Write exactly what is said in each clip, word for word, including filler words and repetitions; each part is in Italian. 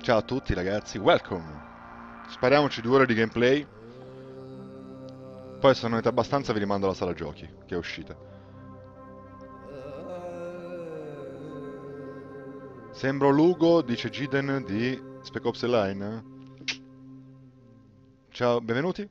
Ciao a tutti ragazzi, welcome! Spariamoci due ore di gameplay. Poi se non avete abbastanza vi rimando alla sala giochi, che è uscita. Sembro Lugo, dice Giden di Spec Ops The Line. Ciao, benvenuti.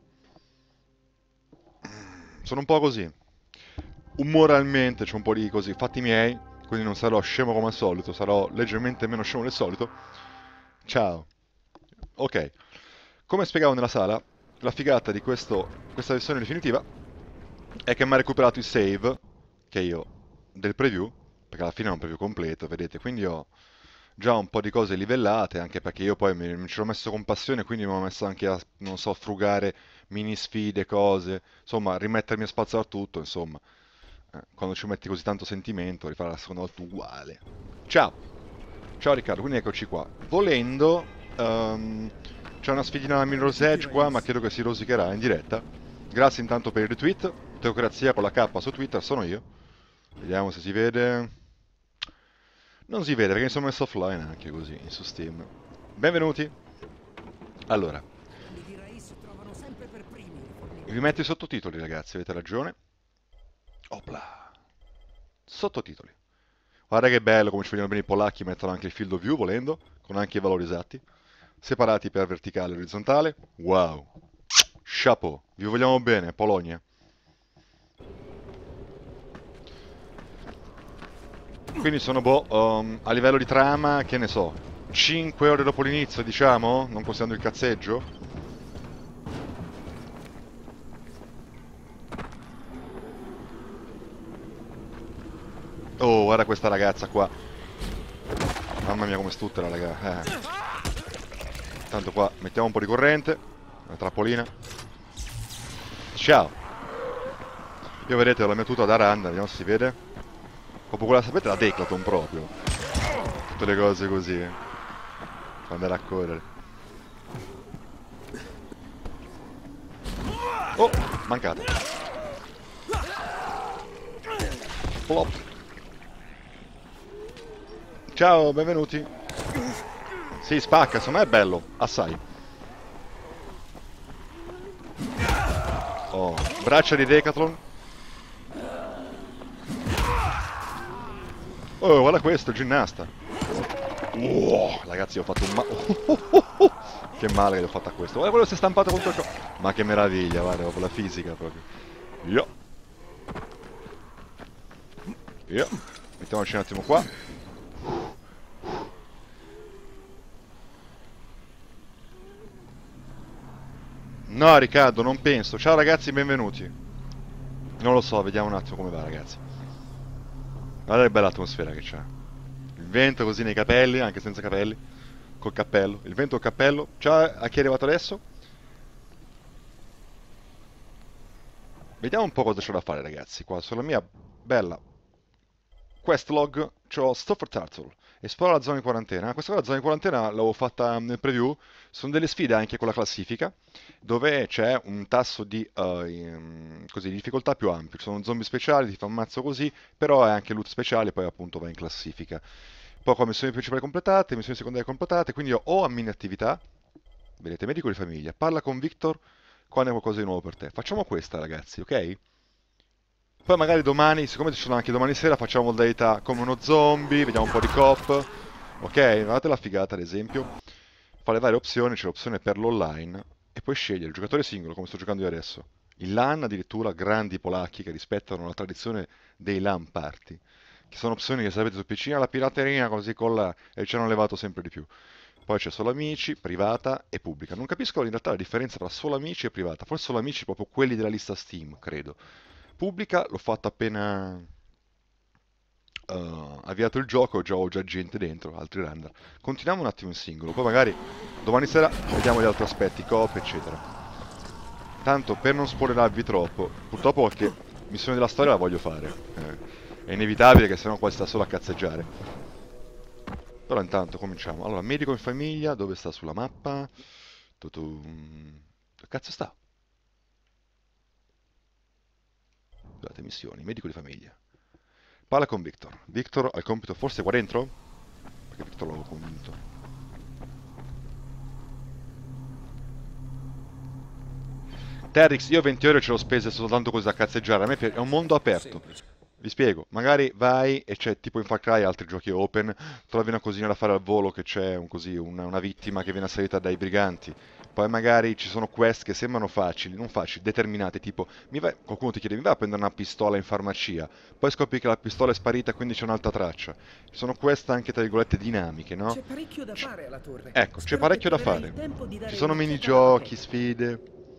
Sono un po' così. Umoralmente c'è un po' di così, fatti miei, quindi non sarò scemo come al solito, sarò leggermente meno scemo del solito. Ciao. Ok. Come spiegavo nella sala, la figata di questo, questa versione definitiva è che mi ha recuperato il save, che io, del preview, perché alla fine è un preview completo, vedete, quindi ho già un po' di cose livellate, anche perché io poi mi, mi ci ho messo con passione, quindi mi ho messo anche a, non so, frugare mini sfide, cose, insomma, rimettermi a spazzare tutto, insomma. Eh, quando ci metti così tanto sentimento, rifare la seconda volta uguale. Ciao! Ciao Riccardo, quindi eccoci qua. Volendo, ehm, c'è una sfidina alla Mirror's Edge qua, ma credo che si rosicherà in diretta. Grazie intanto per il retweet. Teocrazia con la K su Twitter, sono io. Vediamo se si vede. Non si vede perché mi sono messo offline anche così, su Steam. Benvenuti. Allora, vi metto i sottotitoli ragazzi, avete ragione. Opla. Sottotitoli. Guarda che bello come ci vogliono bene i polacchi, mettono anche il field of view volendo, con anche i valori esatti. Separati per verticale e orizzontale. Wow. Chapeau. Vi vogliamo bene, Polonia. Quindi sono boh, um, a livello di trama, che ne so, cinque ore dopo l'inizio, diciamo, non considerando il cazzeggio. Oh, guarda questa ragazza qua. Mamma mia come stutera, raga. Eh. Tanto qua mettiamo un po' di corrente. Una trappolina. Ciao. Io vedete ho la mia tuta da run, vediamo se si vede. Proprio quella, sapete, la Decathlon proprio. Tutte le cose così. Per andare a correre. Oh, mancata. Plop. Ciao, benvenuti. Si spacca, secondo me è bello, assai. Oh, braccia di Decathlon. Oh, guarda questo, ginnasta. Oh, ragazzi, ho fatto un ma... Che male che ho fatto a questo. Guarda quello si è stampato contro il co... Ma che meraviglia, guarda, proprio la fisica proprio. Io. Io. Mettiamoci un attimo qua. No, Riccardo, non penso. Ciao ragazzi, benvenuti. Non lo so, vediamo un attimo come va, ragazzi. Guarda che bella atmosfera che c'è. Il vento così nei capelli, anche senza capelli. Col cappello. Il vento col cappello. Ciao a chi è arrivato adesso. Vediamo un po' cosa c'ho da fare, ragazzi. Qua sulla mia bella questlog c'ho Stoffer Turtle. Esplora la zona di quarantena. Questa qua, la zona di quarantena, l'avevo fatta nel preview. Sono delle sfide anche con la classifica, dove c'è un tasso di, uh, in- così, di difficoltà più ampio. Ci sono zombie speciali, ti fa un mazzo così, però è anche loot speciale, poi appunto va in classifica. Poi qua missioni principali completate, missioni secondarie completate, quindi io ho a mini attività. Vedete, medico di famiglia. Parla con Victor quando è qualcosa di nuovo per te. Facciamo questa, ragazzi, ok? Poi magari domani, siccome ci sono anche domani sera, facciamo modalità come uno zombie, vediamo un po' di coop. Ok, guardate la figata ad esempio. Fa le varie opzioni, c'è l'opzione per l'online e puoi scegliere il giocatore singolo, come sto giocando io adesso. Il LAN, addirittura grandi polacchi che rispettano la tradizione dei LAN party. Che sono opzioni che sapete su P C, la pirateria, così con la... e ci hanno levato sempre di più. Poi c'è solo amici, privata e pubblica. Non capisco in realtà la differenza tra solo amici e privata. Forse solo amici proprio quelli della lista Steam, credo. Pubblica l'ho fatto appena uh, avviato il gioco, già ho già gente dentro, altri render. Continuiamo un attimo in singolo, poi magari domani sera vediamo gli altri aspetti, coop, eccetera. Tanto per non spoilerarvi troppo, purtroppo qualche missione della storia la voglio fare. Eh, è inevitabile che sennò qua sta solo a cazzeggiare. Però intanto cominciamo. Allora, medico in famiglia, dove sta sulla mappa? Tutum. Dove cazzo sta? Scusate, missioni, medico di famiglia. Parla con Victor. Victor ha il compito, forse qua dentro? Perché Victor l'avevo convinto. Terrix, io venti euro ce l'ho spese soltanto così a cazzeggiare. A me piace, è un mondo aperto. Vi spiego, magari vai e c'è tipo in Far Cry altri giochi open, trovi una cosina da fare al volo che c'è un così, una, una vittima che viene assalita dai briganti, poi magari ci sono quest che sembrano facili, non facili, determinate, tipo mi vai- qualcuno ti chiede mi vai a prendere una pistola in farmacia, poi scopri che la pistola è sparita quindi c'è un'altra traccia. Ci sono quest anche tra virgolette dinamiche, no? C'è parecchio da C- fare alla torre. ecco, c'è Spero che parecchio da troverai il fare. tempo di Ci dare sono un'occhiata alla minigiochi, maquette. sfide.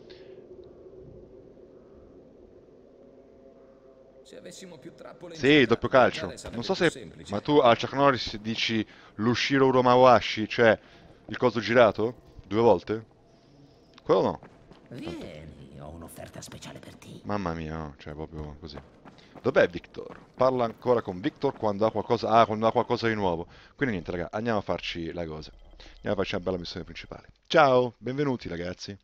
Se avessimo più trappole in Sì, città, doppio calcio. viaggiare Non sarebbe so più se... semplice. Ma tu a Chuck Norris dici l'Ushiro Uromawashi, cioè il coso girato? Due volte? Quello no. Tanto. Vieni, ho un'offerta speciale per te. Mamma mia, no, cioè proprio così. Dov'è Victor? Parla ancora con Victor quando ha qualcosa... Ah, quando ha qualcosa di nuovo. Quindi niente, raga, andiamo a farci la cosa. Andiamo a farci una bella missione principale. Ciao, benvenuti ragazzi.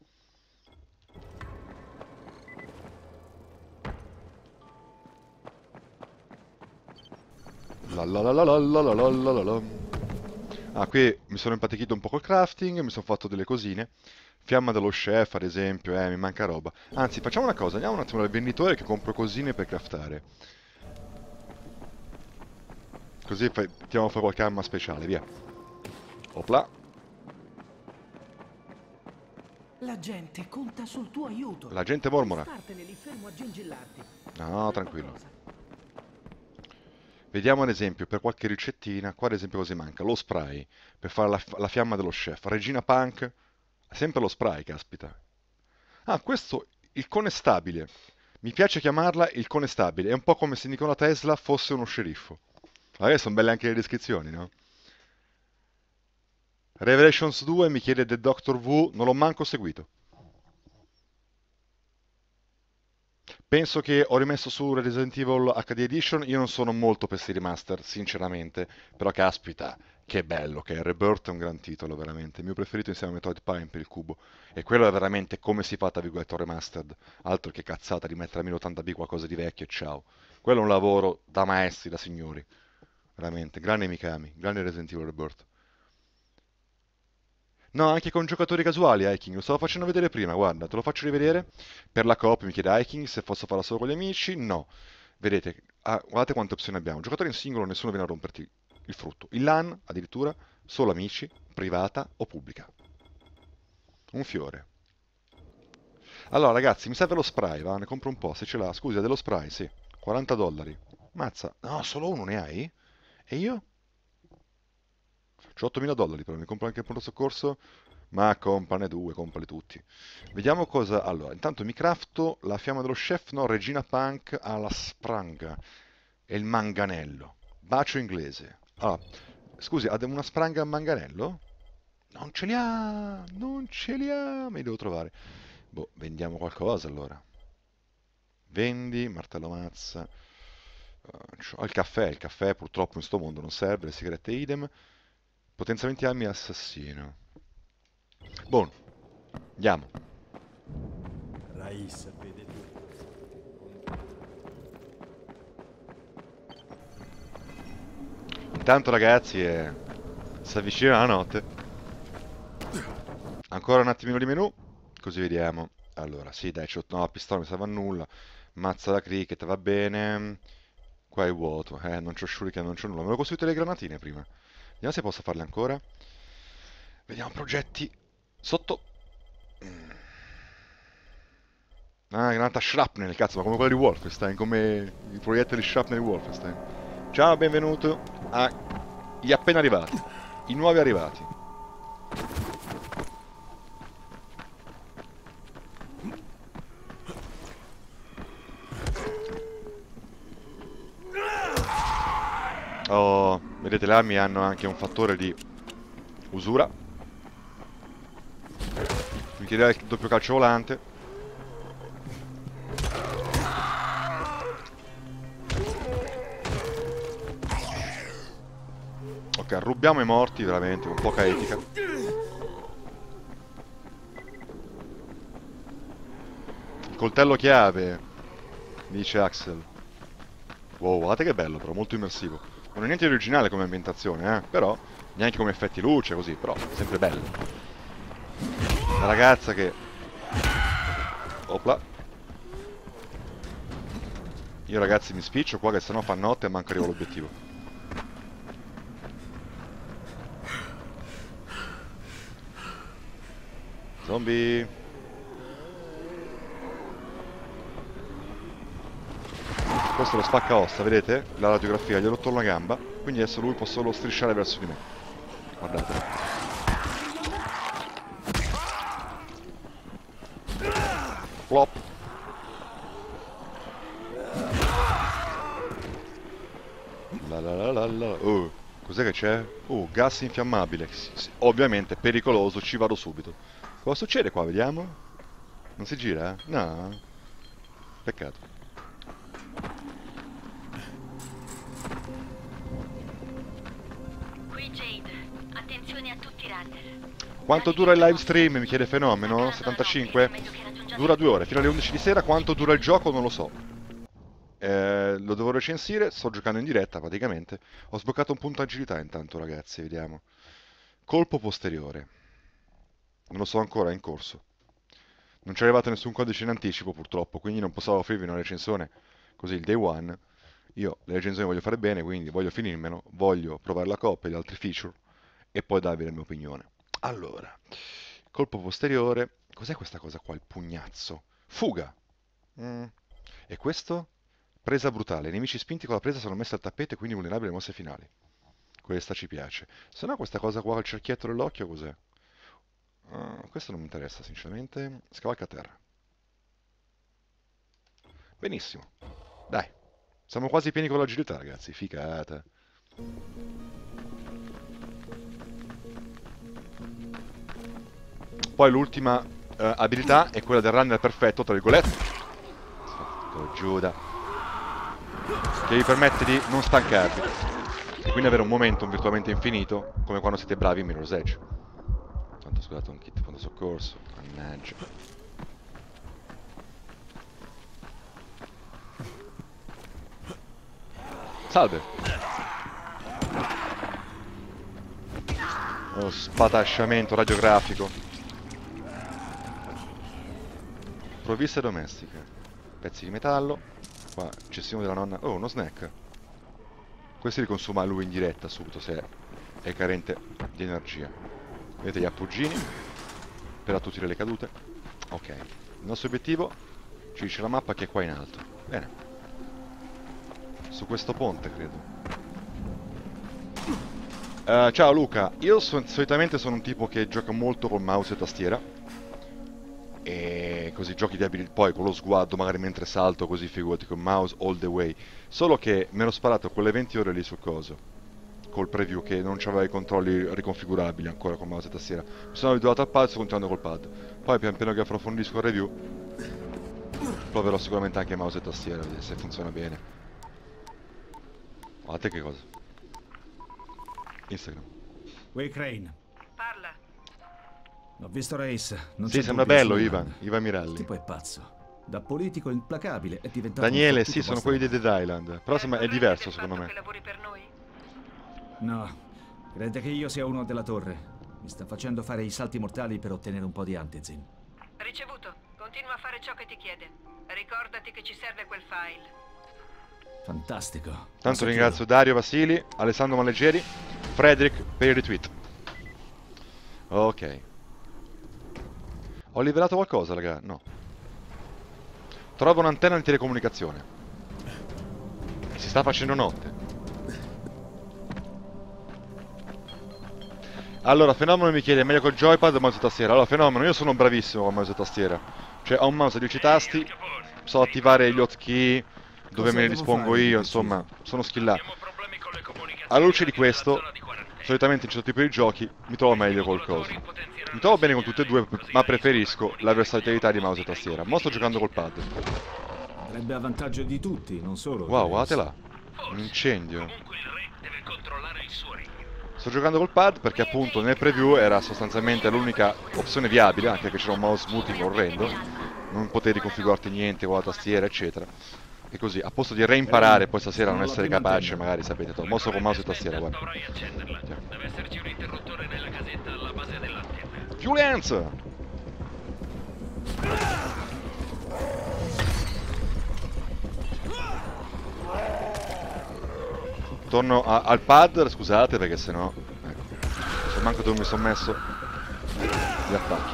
La la la la la la la la la la la. Ah, qui mi sono impatichito un po' col crafting, mi sono fatto delle cosine. Fiamma dello chef, ad esempio, eh, mi manca roba. Anzi, facciamo una cosa, andiamo un attimo dal venditore che compro cosine per craftare. Così fai- tiriamo fuori qualche arma speciale, via. Opla. La gente conta sul tuo aiuto. La gente mormora. Startene lì fermo a gingillarti. No, tranquillo. Vediamo ad esempio per qualche ricettina, qua ad esempio cosa manca? Lo spray per fare la, la fiamma dello chef. Regina Punk, sempre lo spray, caspita. Ah, questo, il conestabile. Mi piace chiamarla il conestabile. È un po' come se Nikola Tesla fosse uno sceriffo. Magari sono belle anche le descrizioni, no? Revelations due mi chiede The Doctor Who, non l'ho manco seguito. Penso che ho rimesso su Resident Evil H D Edition, io non sono molto per questi remaster, sinceramente, però caspita, che bello che è, Rebirth è un gran titolo, veramente, il mio preferito insieme a Metroid Prime per il cubo, e quello è veramente come si fa, tra virgolette, un remastered, altro che cazzata di mettere a mille ottanta p qualcosa di vecchio e ciao, quello è un lavoro da maestri, da signori, veramente, grande Mikami, grande Resident Evil Rebirth. No, anche con giocatori casuali, Hiking. Lo stavo facendo vedere prima, guarda, te lo faccio rivedere. Per la coop mi chiede Hiking se posso farla solo con gli amici. No. Vedete, ah, guardate quante opzioni abbiamo. Giocatori in singolo, nessuno viene a romperti il frutto. Il LAN, addirittura, solo amici, privata o pubblica. Un fiore. Allora, ragazzi, mi serve lo spray, va? Ne compro un po', se ce l'ha. Scusa, dello spray, sì. quaranta dollari. Mazza. No, solo uno ne hai? E io? C'ho ottomila dollari però, mi compro anche il pronto soccorso? Ma comprane due, comprali tutti. Vediamo cosa... Allora, intanto mi crafto la fiamma dello chef, no, Regina Punk alla spranga. E il manganello. Bacio inglese. Allora, scusi, ha una spranga a manganello? Non ce li ha! Non ce li ha! Me li devo trovare. Boh, vendiamo qualcosa allora. Vendi, martello mazza. Uh, c'ho- il caffè, il caffè purtroppo in sto mondo non serve, le sigarette idem. Potenziamenti armi assassino. Buono, andiamo. Raissa, vede tu. Intanto ragazzi, eh, si avvicina la notte. Ancora un attimino di menù, così vediamo. Allora, sì, dai, c'ho... no, la pistola mi serve a nulla. Mazza da cricket, va bene. Qua è vuoto, eh, non c'ho shuriken, non c'ho nulla. Me l'ho costruito le granatine prima. Vediamo se posso farle ancora. Vediamo progetti. Sotto. Mm. Ah, granata shrapnel, cazzo, ma come quella di Wolfenstein, come i proiettili shrapnel di Wolfenstein. Ciao, benvenuto agli appena arrivati, i nuovi arrivati. Oh, vedete, le armi hanno anche un fattore di usura. Mi chiederei il doppio calcio volante. Ok, rubiamo i morti, veramente, con poca etica. Il coltello chiave, dice Axel. Wow, guardate che bello, però, molto immersivo. Non è niente di originale come ambientazione, eh, però, neanche come effetti luce, così, però, sempre bello. La ragazza che... Opla. Io ragazzi mi spiccio qua che sennò fa notte e manca arrivo all'obiettivo. Zombie. Questo lo spacca ossa, vedete? La radiografia, gli ho rotto una gamba, quindi adesso lui può solo strisciare verso di me. Guardate. Flop. La la la la la. Oh, cos'è che c'è? Oh, gas infiammabile. Sì, sì. Ovviamente pericoloso, ci vado subito. Cosa succede qua, vediamo? Non si gira? No. Peccato. Qui Jade, attenzione a tutti i runner. Quanto dura il live stream? Mi chiede Fenomeno. settantacinque? Dura due ore, fino alle undici di sera. Quanto dura il gioco non lo so. Eh, lo devo recensire, sto giocando in diretta praticamente. Ho sbloccato un punto agilità intanto ragazzi, vediamo. Colpo posteriore. Non lo so ancora, è in corso. Non ci è arrivato nessun codice in anticipo purtroppo, quindi non posso offrirvi una recensione così il day one. Io le recensioni voglio fare bene, quindi voglio finirmelo, voglio provare la coppia e gli altri feature e poi darvi la mia opinione. Allora, colpo posteriore. Cos'è questa cosa qua? Il pugnazzo. Fuga. Mm. E questo? Presa brutale. I nemici spinti con la presa sono messi al tappeto e quindi vulnerabili alle mosse finali. Questa ci piace. Se no questa cosa qua al cerchietto dell'occhio cos'è? Uh, questo non mi interessa sinceramente. Scavalca a terra. Benissimo. Dai. Siamo quasi pieni con l'agilità ragazzi. Ficata. Poi l'ultima uh, abilità è quella del runner perfetto, tra virgolette. Porco Giuda. Che vi permette di non stancarvi. E quindi avere un momentum virtualmente infinito, come quando siete bravi in Mirror's Edge. Tanto scusate, un kit fondo soccorso. Mannaggia. Salve. Oh, spatasciamento radiografico. Provviste domestiche. Pezzi di metallo. Qua, cestino della nonna. Oh, uno snack. Questi li consuma lui in diretta subito se è carente di energia. Vedete gli appoggiini per attutire le cadute. Ok. Il nostro obiettivo ci dice la mappa che è qua in alto. Bene. Su questo ponte, credo. Uh, ciao Luca. Io so solitamente sono un tipo che gioca molto col mouse e tastiera. E così giochi di abilità, poi con lo sguardo magari mentre salto, così figurati con mouse all the way. Solo che me l'ho sparato quelle venti ore lì sul coso, col preview, che non c'aveva i controlli riconfigurabili ancora con mouse e tastiera. Mi sono abituato al pad, sto continuando col pad. Poi pian piano che approfondisco il review proverò sicuramente anche mouse e tastiera, vedere se funziona bene. Guardate che cosa. Instagram. Way Crane. Parla. Ho visto Race. Non Sì, c'è sembra dubbio bello su Ivan, Ivan. Ivan Il Miralli. tipo è pazzo. Da politico implacabile è diventato Daniele, un sì, fottuto sono quelli di bastardo. Dead Island, però sembra, è diverso secondo Che me. lavori per noi? No, crede che io sia uno della torre. Mi sta facendo fare i salti mortali per ottenere un po' di antizin. Ricevuto. Continua a fare ciò che ti chiede. Ricordati che ci serve quel file. Fantastico. Tanto Cosa ringrazio Dario Vasili, Alessandro Malleggeri, Frederick per il retweet. Ok. Ho livelato qualcosa, raga? No. Trovo un'antenna di telecomunicazione. Si sta facendo notte. Allora, Fenomeno mi chiede, meglio col joypad o mouse e tastiera? Allora, Fenomeno, io sono bravissimo con mouse e tastiera. Cioè, ho un mouse a dieci tasti, so attivare gli hotkey, dove Cosa me ne devo dispongo fare, io, preciso? insomma, sono skillato. Alla luce di questo, solitamente in certi tipi di giochi, mi trovo meglio col coso. Mi trovo bene con tutte e due, ma preferisco la versatilità di mouse e tastiera. Mo' sto giocando col pad. Sarebbe a vantaggio di tutti, non solo di Wow, Race. guardate là. Un incendio. Comunque il re deve controllare il suo regno. Sto giocando col pad perché appunto nel preview era sostanzialmente l'unica opzione viabile, anche che c'era un mouse smoothing orrendo. Non potevi configurarti niente con la tastiera, eccetera. E così, a posto di reimparare poi stasera non essere capace, magari sapete, to, mosso con mouse e tastiera, guarda. Dovrai accenderla. Deve esserci un interruttore nella casetta alla base dell'antenna. Julians! Torno a, al pad, scusate, perché sennò... Ecco, se manco dove mi sono messo gli attacchi.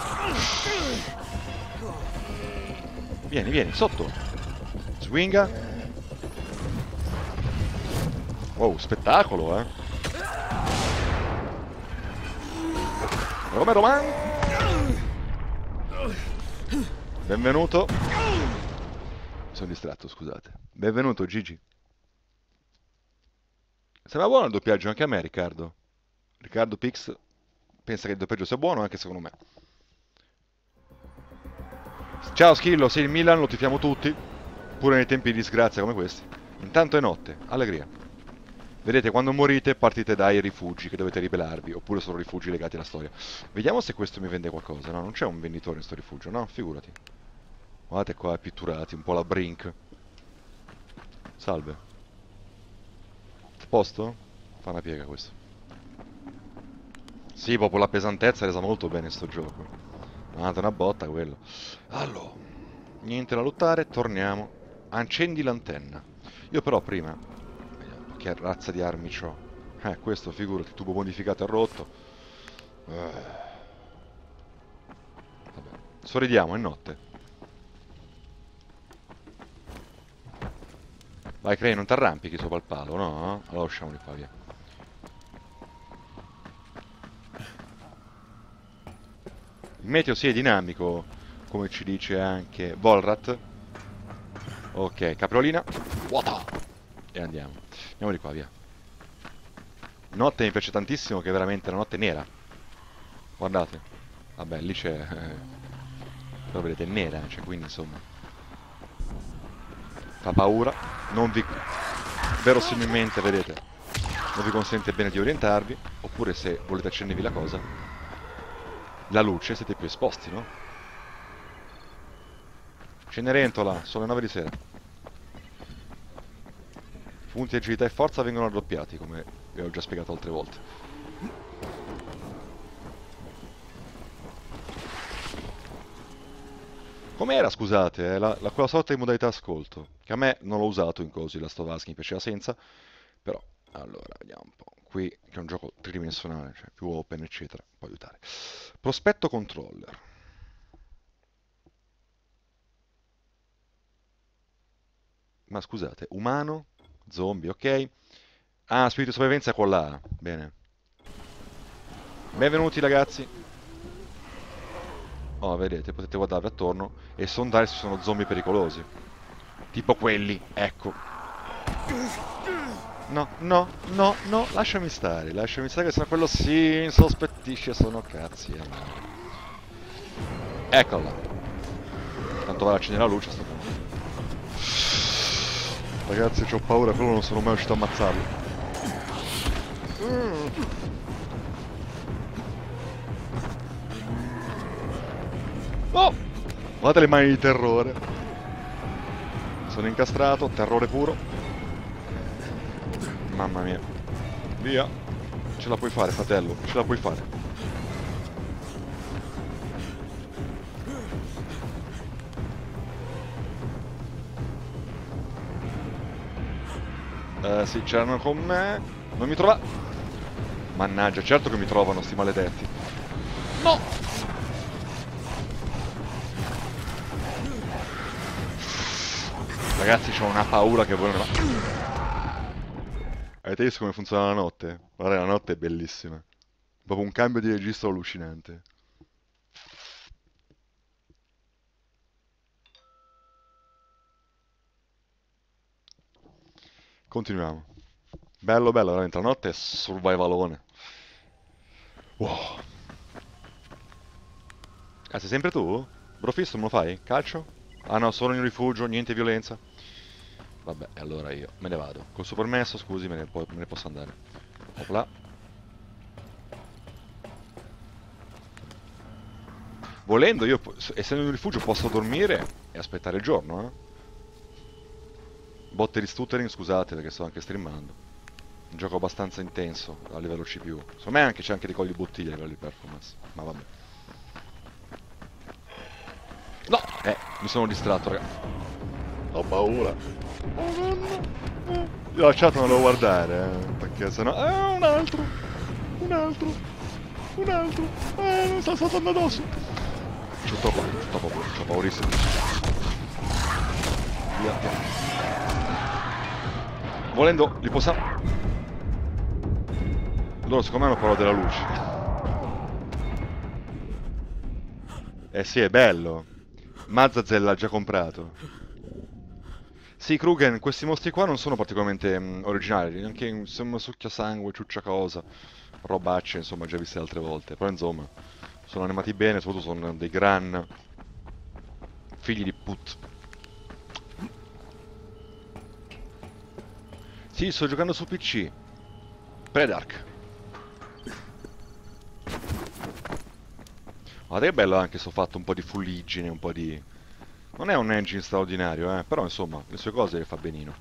Vieni, vieni, sotto. Swinga. Wow, spettacolo, eh. Come Roman. Benvenuto. Mi sono distratto, scusate. Benvenuto, Gigi. Sembra buono il doppiaggio anche a me, Riccardo. Riccardo Pix pensa che il doppiaggio sia buono anche secondo me. Ciao Schillo, sei il Milan, lo tifiamo tutti, pure nei tempi di disgrazia come questi. Intanto è notte, allegria. Vedete, quando morite partite dai rifugi che dovete ribelarvi, oppure sono rifugi legati alla storia. Vediamo se questo mi vende qualcosa. No, non c'è un venditore in sto rifugio, no? Figurati. Guardate qua, pitturati, un po' la Brink. Salve. Posto? Fa una piega questo. Sì, proprio la pesantezza è resa molto bene sto gioco. Mandate una botta quello. Allora, niente da lottare, torniamo. Accendi l'antenna. Io però prima... Vediamo che razza di armi c'ho. Eh, questo figurati, tubo modificato e rotto. Eh. Vabbè. Sorridiamo, è notte. Vai Crane, non ti arrampichi sopra il palo, no? Allora usciamoli qua, via. Il meteo sì è dinamico, come ci dice anche Volrat. Ok, capriolina. Wata! E andiamo. Andiamo di qua, via. Notte mi piace tantissimo, che è veramente la notte nera. Guardate. Vabbè, lì c'è... Eh, però vedete, è nera, cioè, quindi insomma... Fa paura. Non vi... Verosimilmente, vedete, non vi consente bene di orientarvi. Oppure se volete accendervi la cosa... La luce, siete più esposti, no? Cenerentola, sono le nove di sera. Punti agilità e forza vengono raddoppiati, come vi ho già spiegato altre volte. Com'era, scusate, eh, la, la, quella sorta di modalità ascolto? Che a me non l'ho usato in cosi, la Stovaschi mi piaceva senza. Però, allora, vediamo un po'. Qui, che è un gioco tridimensionale, cioè più open, eccetera, può aiutare. Prospetto controller. Ma scusate, umano, zombie, ok. Ah, spirito di sopravvivenza con la A. Bene. Benvenuti ragazzi. Oh, vedete, potete guardarvi attorno e sondare se sono zombie pericolosi. Tipo quelli, ecco. No, no, no, no, lasciami stare, lasciami stare che sennò quello si insospettisce, sono cazzi. Eh. Eccola. Tanto vale accendere la luce, sto buono. Ragazzi, c'ho paura, però non sono mai riuscito a ammazzarlo. Mm. Oh! Guardate le mani di terrore. Sono incastrato, terrore puro. Mamma mia. Via. Ce la puoi fare, fratello. Ce la puoi fare. Eh sì, c'erano con me. Non mi trova. Mannaggia, certo che mi trovano sti maledetti. No! Ragazzi, c'ho una paura che voi non... Avete visto come funziona la notte? Guarda, la notte è bellissima. Proprio un cambio di registro allucinante. Continuiamo. Bello, bello, veramente. La notte è survivalone. Wow. Ah, sei sempre tu? Brofisto, non lo fai? Calcio? Ah no, solo in rifugio, niente violenza. Vabbè, allora io me ne vado. Col suo permesso, scusi, me ne, me ne posso andare. Opla. Volendo, io, essendo in un rifugio, posso dormire e aspettare il giorno, eh. Botte di stuttering, scusate, perché sto anche streamando. Un gioco abbastanza intenso a livello C P U. Secondo me anche c'è anche dei colli bottiglia a livello di performance. Ma vabbè. No! Eh, mi sono distratto, raga. Ho paura. Oh, no, no. Io la chat non devo guardare, eh, perché sennò... Eh, un altro! Un altro! Un altro! Eh, non sta saltando addosso! C'ho troppo, c'ho troppo, c'ho paurissimo. Via, via. Volendo, li possiamo... Loro secondo me hanno paura della luce. Eh sì, è bello. Mazzazel l'ha già comprato. Sì, Krugen, questi mostri qua non sono particolarmente mh, originali, neanche insomma succhia sangue, ciuccia cosa, robacce, insomma, già viste altre volte, però insomma, sono animati bene, soprattutto sono dei gran figli di put. Sì, sto giocando su P C. Predark. Guarda che bello anche se ho fatto un po' di fuliggine, un po' di... Non è un engine straordinario, eh, però insomma, le sue cose le fa benino.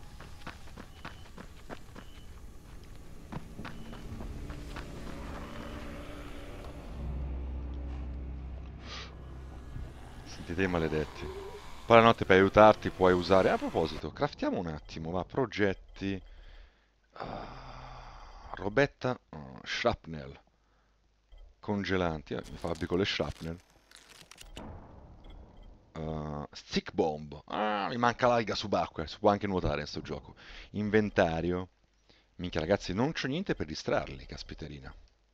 Sentite i maledetti. Poi la notte per aiutarti puoi usare... A proposito, craftiamo un attimo, va, progetti... Ah, robetta... oh, shrapnel. Congelanti, eh, mi fabbrico le shrapnel. Uh, stick bomb. Ah, mi manca l'alga subacquea. Si può anche nuotare in sto gioco. Inventario. Minchia ragazzi, non c'ho niente per distrarli, caspiterina.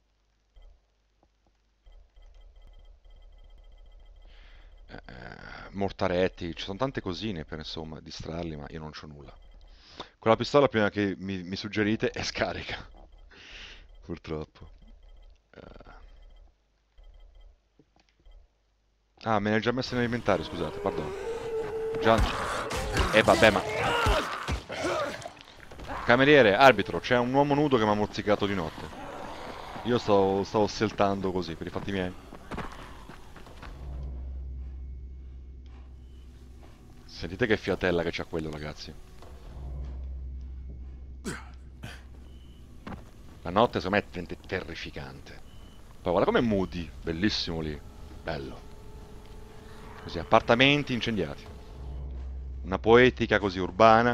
Eh, mortaretti, ci sono tante cosine per insomma distrarli, ma io non c'ho nulla. Quella pistola prima che mi, mi suggerite è scarica. Purtroppo. Uh. Ah, me ne hai già messo nell'inventario, scusate, perdono. Già... Eh vabbè, ma... Cameriere, arbitro, c'è un uomo nudo che mi ha mozzicato di notte. Io stavo, stavo seltando così, per i fatti miei. Sentite che fiatella che c'ha quello, ragazzi. La notte, secondo me, è terrificante. Poi guarda com'è Moody, bellissimo lì. Bello. Così, appartamenti incendiati. Una poetica così urbana.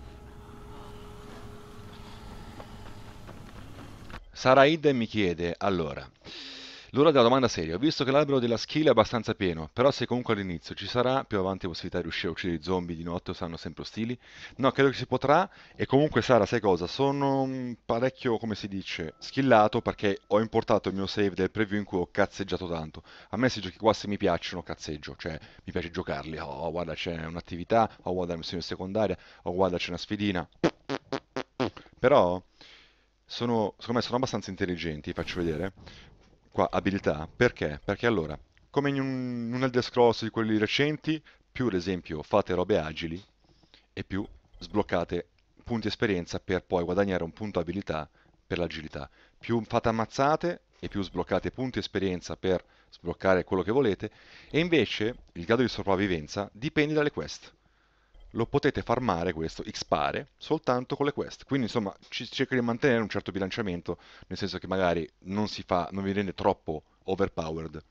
Sara Iden mi chiede, allora, l'ora della domanda seria. Ho visto che l'albero della skill è abbastanza pieno, però se comunque all'inizio ci sarà più avanti possibilità di riuscire a uccidere i zombie di notte o saranno sempre ostili? No, credo che si potrà e comunque Sara, sai cosa? Sono mm, parecchio, come si dice, skillato perché ho importato il mio save del preview in cui ho cazzeggiato tanto. A me questi giochi qua se mi piacciono cazzeggio, cioè mi piace giocarli. Oh, guarda c'è un'attività, oh guarda la missione secondaria, oh guarda c'è una sfidina. Però sono, secondo me sono abbastanza intelligenti, faccio vedere. Qua, abilità, perché? Perché allora, come in un, in un Elder Scrolls di quelli recenti, più ad esempio fate robe agili e più sbloccate punti esperienza per poi guadagnare un punto abilità per l'agilità. Più fate ammazzate e più sbloccate punti esperienza per sbloccare quello che volete. E invece il grado di sopravvivenza dipende dalle quest. Lo potete farmare questo, xpare, soltanto con le quest. Quindi insomma ci si cerca di mantenere un certo bilanciamento, nel senso che magari non si fa, non vi rende troppo overpowered.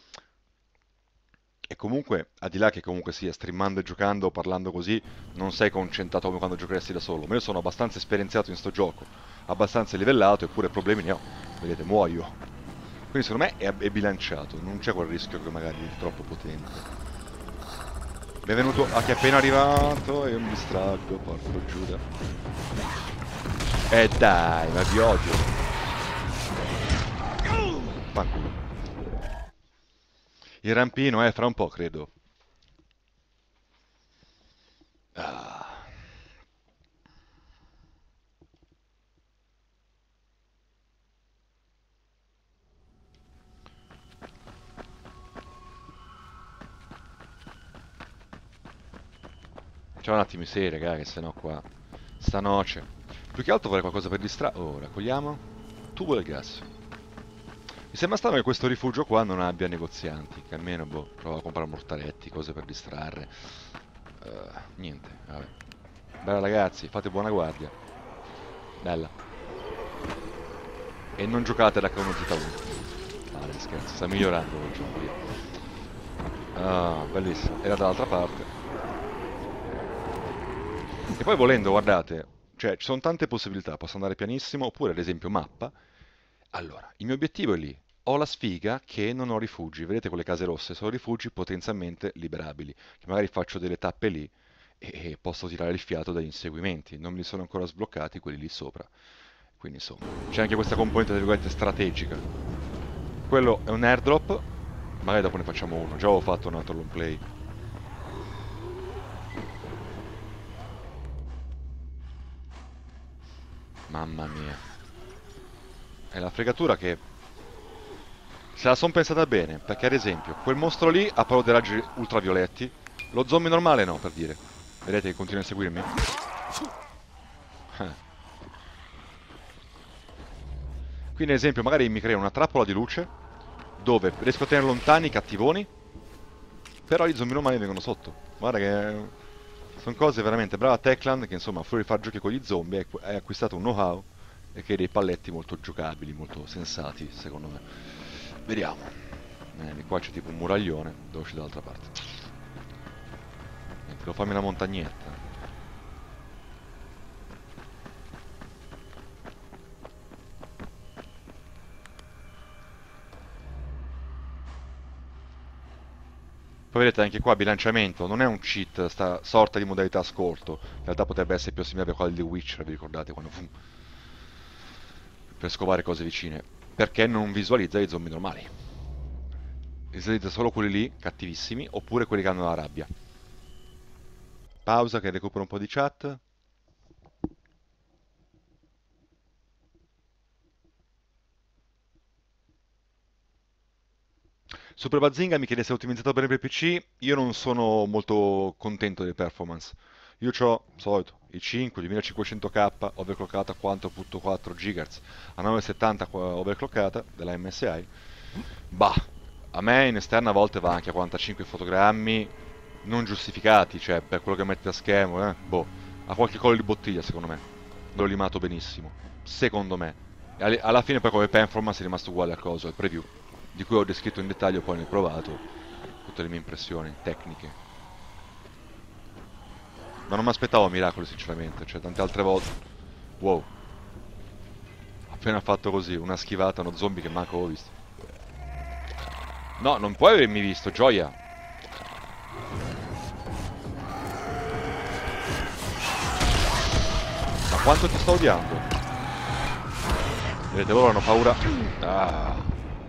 E comunque, al di là che comunque sia streamando e giocando o parlando così, non sei concentrato come quando giocheresti da solo. Ma io sono abbastanza esperienziato in sto gioco, abbastanza livellato, eppure problemi ne ho. Vedete, muoio. Quindi secondo me è, è bilanciato, non c'è quel rischio che magari è troppo potente. Benvenuto a chi è appena arrivato e io mi distraggo, porco Giuda. Eh dai, ma vi odio. Fanculo. Il rampino, eh, fra un po' credo. Ah. Facciamo un attimo i sei, raga, che sennò qua stanoce. Più che altro vorrei qualcosa per distrarre. Oh, raccogliamo. Tubo del gas. Mi sembra strano che questo rifugio qua non abbia negozianti. Che almeno, boh, provo a comprare mortaretti, cose per distrarre. Uh, niente, vabbè. Bella ragazzi, fate buona guardia. Bella. E non giocate da H uno Z uno. Vale, scherzo, sta migliorando quel gioco. Ah, bellissimo. Era dall'altra parte. E poi volendo, guardate, Cioè, ci sono tante possibilità, posso andare pianissimo, oppure ad esempio mappa. Allora, il mio obiettivo è lì. Ho la sfiga che non ho rifugi. Vedete quelle case rosse? Sono rifugi potenzialmente liberabili. Che magari faccio delle tappe lì e posso tirare il fiato dagli inseguimenti. Non mi sono ancora sbloccati quelli lì sopra. Quindi insomma, c'è anche questa componente, tra virgolette, strategica. Quello è un airdrop. Magari dopo ne facciamo uno. Già ho fatto un altro long play. Mamma mia. È la fregatura che se la son pensata bene, perché ad esempio quel mostro lì ha però dei raggi ultravioletti, lo zombie normale no, per dire. Vedete che continua a seguirmi? Eh. Quindi ad esempio magari mi crea una trappola di luce dove riesco a tenere lontani i cattivoni, però gli zombie normali vengono sotto. Guarda che sono cose veramente brava Techland che insomma fuori di far giochi con gli zombie hai acquistato un know-how e che hai dei palletti molto giocabili, molto sensati secondo me. Vediamo. Eh, qua c'è tipo un muraglione, devo uscire dall'altra parte. Eh, devo farmi una montagnetta. Poi vedete anche qua bilanciamento, non è un cheat, sta sorta di modalità ascolto. In realtà potrebbe essere più simile a quella di The Witcher, vi ricordate quando fu? Per scovare cose vicine. Perché non visualizza i zombie normali. Visualizza solo quelli lì, cattivissimi, oppure quelli che hanno la rabbia. Pausa che recupero un po' di chat. Super Bazinga mi chiede se ho ottimizzato bene per il P C. Io non sono molto contento delle performance. Io ho, solito, i cinque, duemilacinquecento K overclockata a quattro virgola quattro GHz a novecentosettanta overclockata della M S I. Bah, a me in esterna a volte va anche a quarantacinque fotogrammi non giustificati, cioè per quello che mette a schermo, eh, boh, ha qualche collo di bottiglia secondo me. L'ho limato benissimo, secondo me. E alla fine poi come performance è rimasto uguale al coso, al preview, di cui ho descritto in dettaglio poi nel provato tutte le mie impressioni tecniche. Ma non mi aspettavo miracoli sinceramente, cioè tante altre volte. Wow. Appena fatto così, una schivata, uno zombie che manco ho visto. No, non puoi avermi visto, gioia. Ma quanto ti sto odiando? Vedete, loro hanno paura. Ah.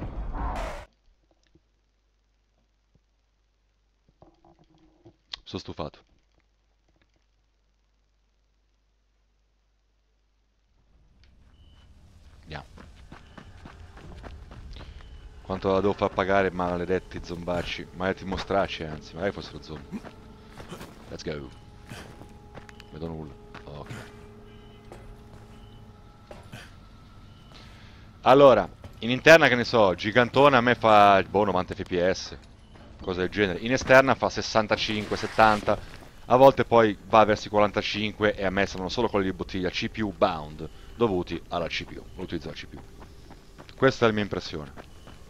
Sono stufato. Andiamo. Quanto la devo far pagare, maledetti zombacci. Maledetti mostracci, anzi. Magari fossero zombie. Let's go. Vedo nulla. Ok. Allora, in interna che ne so, gigantona a me fa boh, novanta F P S. Cosa del genere. In esterna fa sessantacinque, settanta. A volte poi va verso i quarantacinque e a me sono solo quelli di bottiglia C P U bound dovuti alla C P U, l'utilizzo della C P U. Questa è la mia impressione.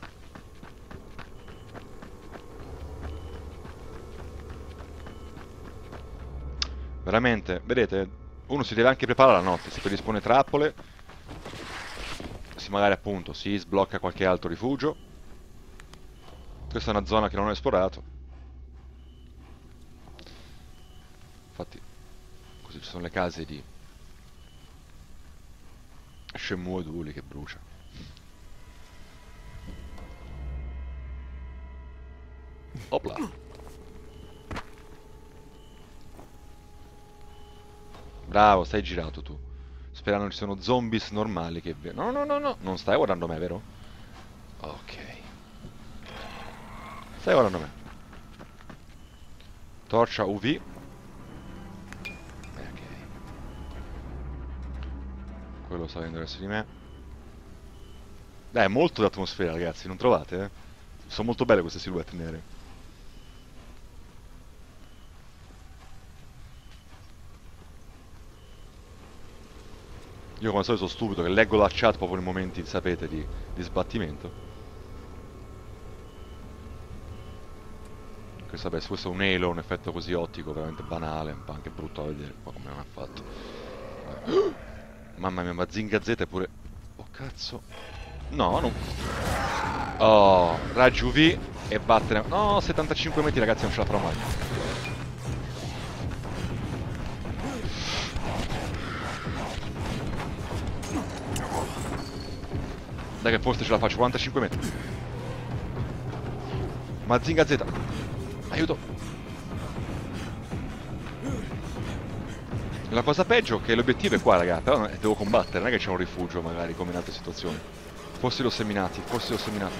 Veramente, vedete, uno si deve anche preparare la notte, si predispone trappole, si magari appunto si sblocca qualche altro rifugio. Questa è una zona che non ho esplorato. Infatti, così ci sono le case di Shenmue due lì che brucia. Opla. Bravo, stai girato tu. Sperando ci siano zombies normali che... No, no, no, no, non stai guardando me, vero? Ok. Stai guardando me. Torcia U V. Ok. Quello sta venendo verso di me. Beh, è molto d'atmosfera, ragazzi, non trovate, eh? Sono molto belle queste silhouette nere. Io come al solito sono stupido che leggo la chat proprio nei momenti, sapete, di, di sbattimento. Questo, vabbè, questo è un elo, un effetto così ottico, veramente banale, un po' anche brutto da vedere, poi come non ha fatto. Mamma mia, ma Zinga Z è pure... Oh, cazzo. No, non... Oh, raggio U V e battere... No, settantacinque metri, ragazzi, non ce la farò mai. Dai che forse ce la faccio, quarantacinque metri. Ma Zinga Z. Aiuto. La cosa peggio è che l'obiettivo è qua, raga, però devo combattere, non è che c'è un rifugio magari come in altre situazioni. Forse li ho seminati, forse li ho seminati.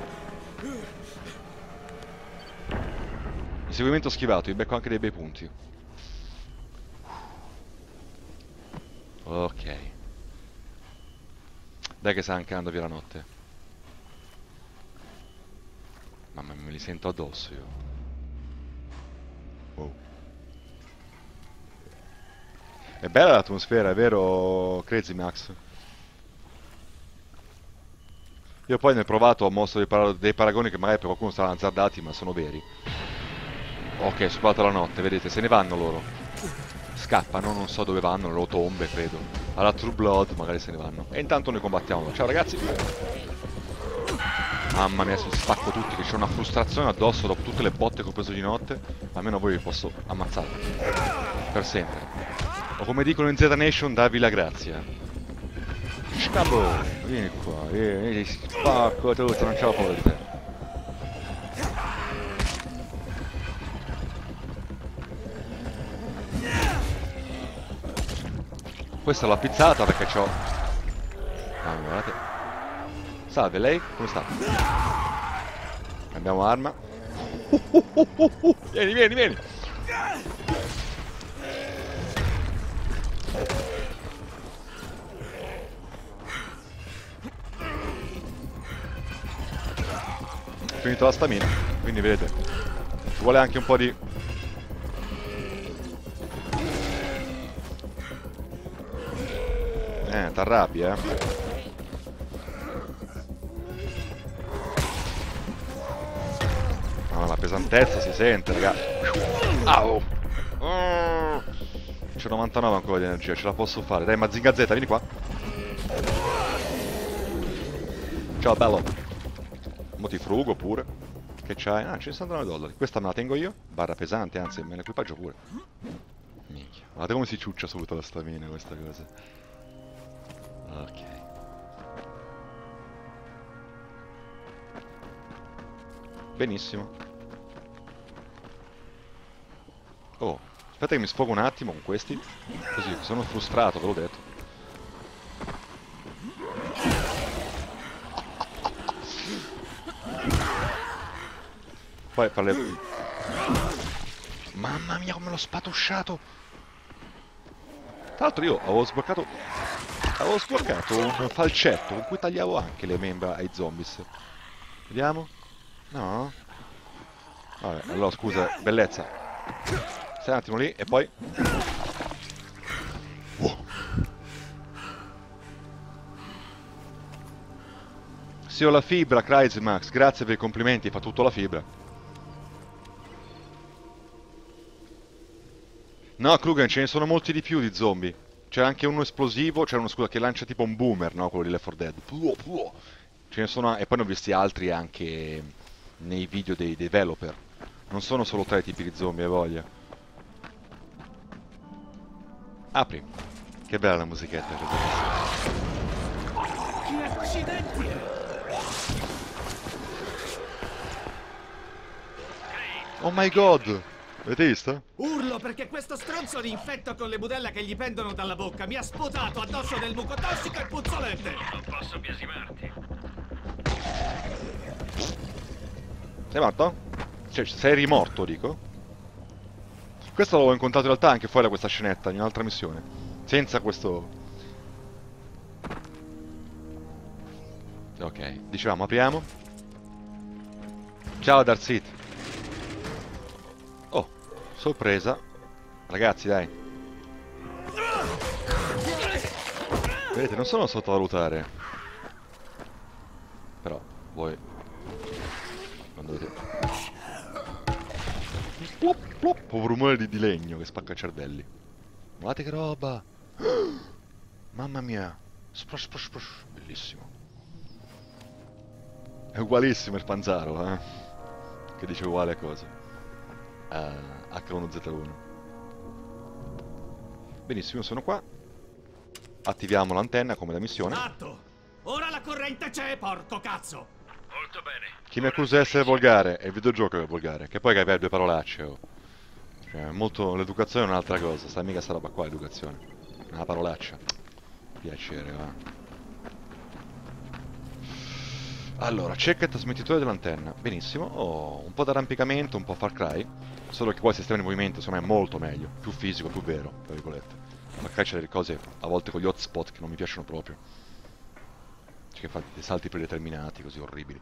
Inseguimento schivato, vi becco anche dei bei punti. Ok. Dai che sta anche andando via la notte. Mamma mia, me li sento addosso io. Wow. È bella l'atmosfera, è vero, Crazy Max? Io poi ne ho provato, ho mosso dei, para dei paragoni che magari per qualcuno stavano azzardati, ma sono veri. Ok, è sparata la notte, vedete, se ne vanno loro. Scappano, non so dove vanno, le loro tombe, credo. Alla True Blood, magari se ne vanno. E intanto noi combattiamo. Ciao ragazzi! Mamma mia, si spacco tutti, che c'è una frustrazione addosso dopo tutte le botte che ho preso di notte. Almeno voi vi posso ammazzare. Per sempre. O come dicono in Z Nation, darvi la grazia. Scabo! Vieni qua, vieni, vieni, spacco tutto, non ce la farò di te. Questa l'ho pizzata perché c'ho... Ah, guardate. Salve, lei? Come sta? Cambiamo arma. Uh, uh, uh, uh, uh. Vieni, vieni, vieni! Ho finito la stamina, quindi vedete. Ci vuole anche un po' di... Eh, t'arrabbi, eh. No, la pesantezza si sente, raga. Au! Oh. C'è novantanove ancora di energia, ce la posso fare. Dai, Mazinga Z, vieni qua. Ciao, bello. Mo ti frugo pure. Che c'hai? Ah, centonovantanove dollari. Questa me la tengo io. Barra pesante, anzi, me l'equipaggio pure. Minchia. Guardate come si ciuccia subito la stamina questa cosa. Ok. Benissimo. Oh, aspetta che mi sfogo un attimo con questi. Così, sono frustrato, ve l'ho detto. Poi parle... Mamma mia come l'ho spatusciato. Tra l'altro io avevo sbloccato... Avevo sbloccato un falcetto con cui tagliavo anche le membra ai zombies. Vediamo. No? Vabbè, allora scusa, bellezza. Stai un attimo lì e poi... Wow. Sì, ho la fibra, Crazy Max. Grazie per i complimenti, fa tutto la fibra. No, Krugen, ce ne sono molti di più di zombie. C'è anche uno esplosivo, c'è uno, scusa, che lancia tipo un boomer, no? Quello di Left four Dead. Ce ne sono... E poi ne ho visti altri anche nei video dei developer. Non sono solo tre tipi di zombie, hai voglia. Apri. Che bella la musichetta. Che accidenti! Oh my god! Avete visto? Urlo perché questo stronzo li infetto con le budella che gli pendono dalla bocca. Mi ha sputato addosso del muco tossico e puzzolente. Non posso biasimarti. Sei morto? Cioè, sei rimorto, dico. Questo l'avevo incontrato in realtà anche fuori da questa scenetta, in un'altra missione. Senza questo... Ok, dicevamo, apriamo. Ciao Darth Sith. Oh, sorpresa. Ragazzi, dai. Vedete, non sono sottovalutare. Però, voi... non dovete... Plop, plop, un rumore di, di legno che spacca cervelli. Guardate che roba! Mamma mia. Sprush, sprush, sprush. Bellissimo. È ugualissimo il Panzaro, eh? Che dice uguale a cosa? A acca uno zeta uno. Benissimo, sono qua. Attiviamo l'antenna come da missione. Fatto! Ora la corrente c'è, porco cazzo! Molto bene. Chi mi accusa di essere volgare? È il videogioco che è volgare. Che poi che aveva due parolacce, oh. Cioè, molto... l'educazione è un'altra cosa. Sta mica sta roba qua, l'educazione. Una parolaccia. Piacere, va. Allora, cerca il trasmettitore dell'antenna. Benissimo. Oh, un po' d'arrampicamento, un po' Far Cry. Solo che poi il sistema di movimento, secondo me, è molto meglio. Più fisico, più vero, tra virgolette. Far Cry c'è delle cose, a volte con gli hotspot, che non mi piacciono proprio. Cioè che fa dei salti predeterminati, così orribili.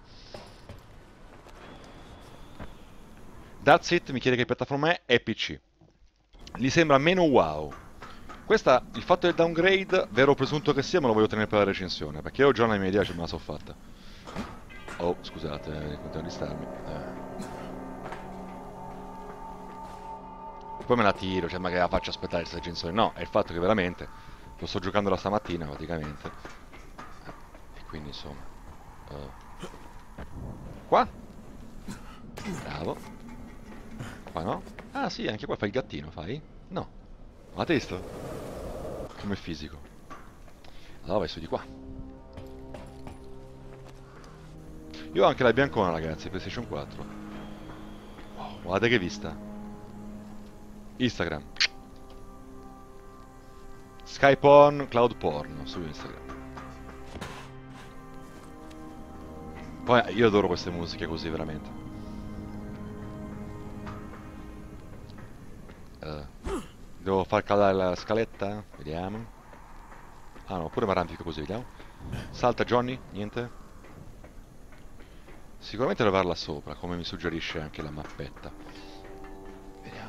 That's it, mi chiede che piattaforma è, è P C. Gli sembra meno wow. Questa, il fatto del downgrade, vero o presunto che sia, me lo voglio tenere per la recensione, perché io già una mia idea ce me la so fatta. Oh, scusate, eh, continuo a distarmi. Eh. Poi me la tiro, cioè magari la faccio aspettare questa recensione. No, è il fatto che veramente lo sto giocando da stamattina, praticamente. Eh, e quindi, insomma... Uh. Qua? Bravo. Qua no? Ah sì, anche qua fai il gattino, fai? No. Ma te visto? Come fisico. Allora vai su di qua. Io ho anche la biancona, ragazzi, PlayStation quattro. Wow, guardate che vista. Instagram. Skype on, cloud porn su Instagram. Poi io adoro queste musiche così, veramente. Uh, devo far calare la scaletta? Vediamo. Ah no, pure mi arrampico così, vediamo. Salta Johnny, niente. Sicuramente levarla sopra, come mi suggerisce anche la mappetta. Vediamo.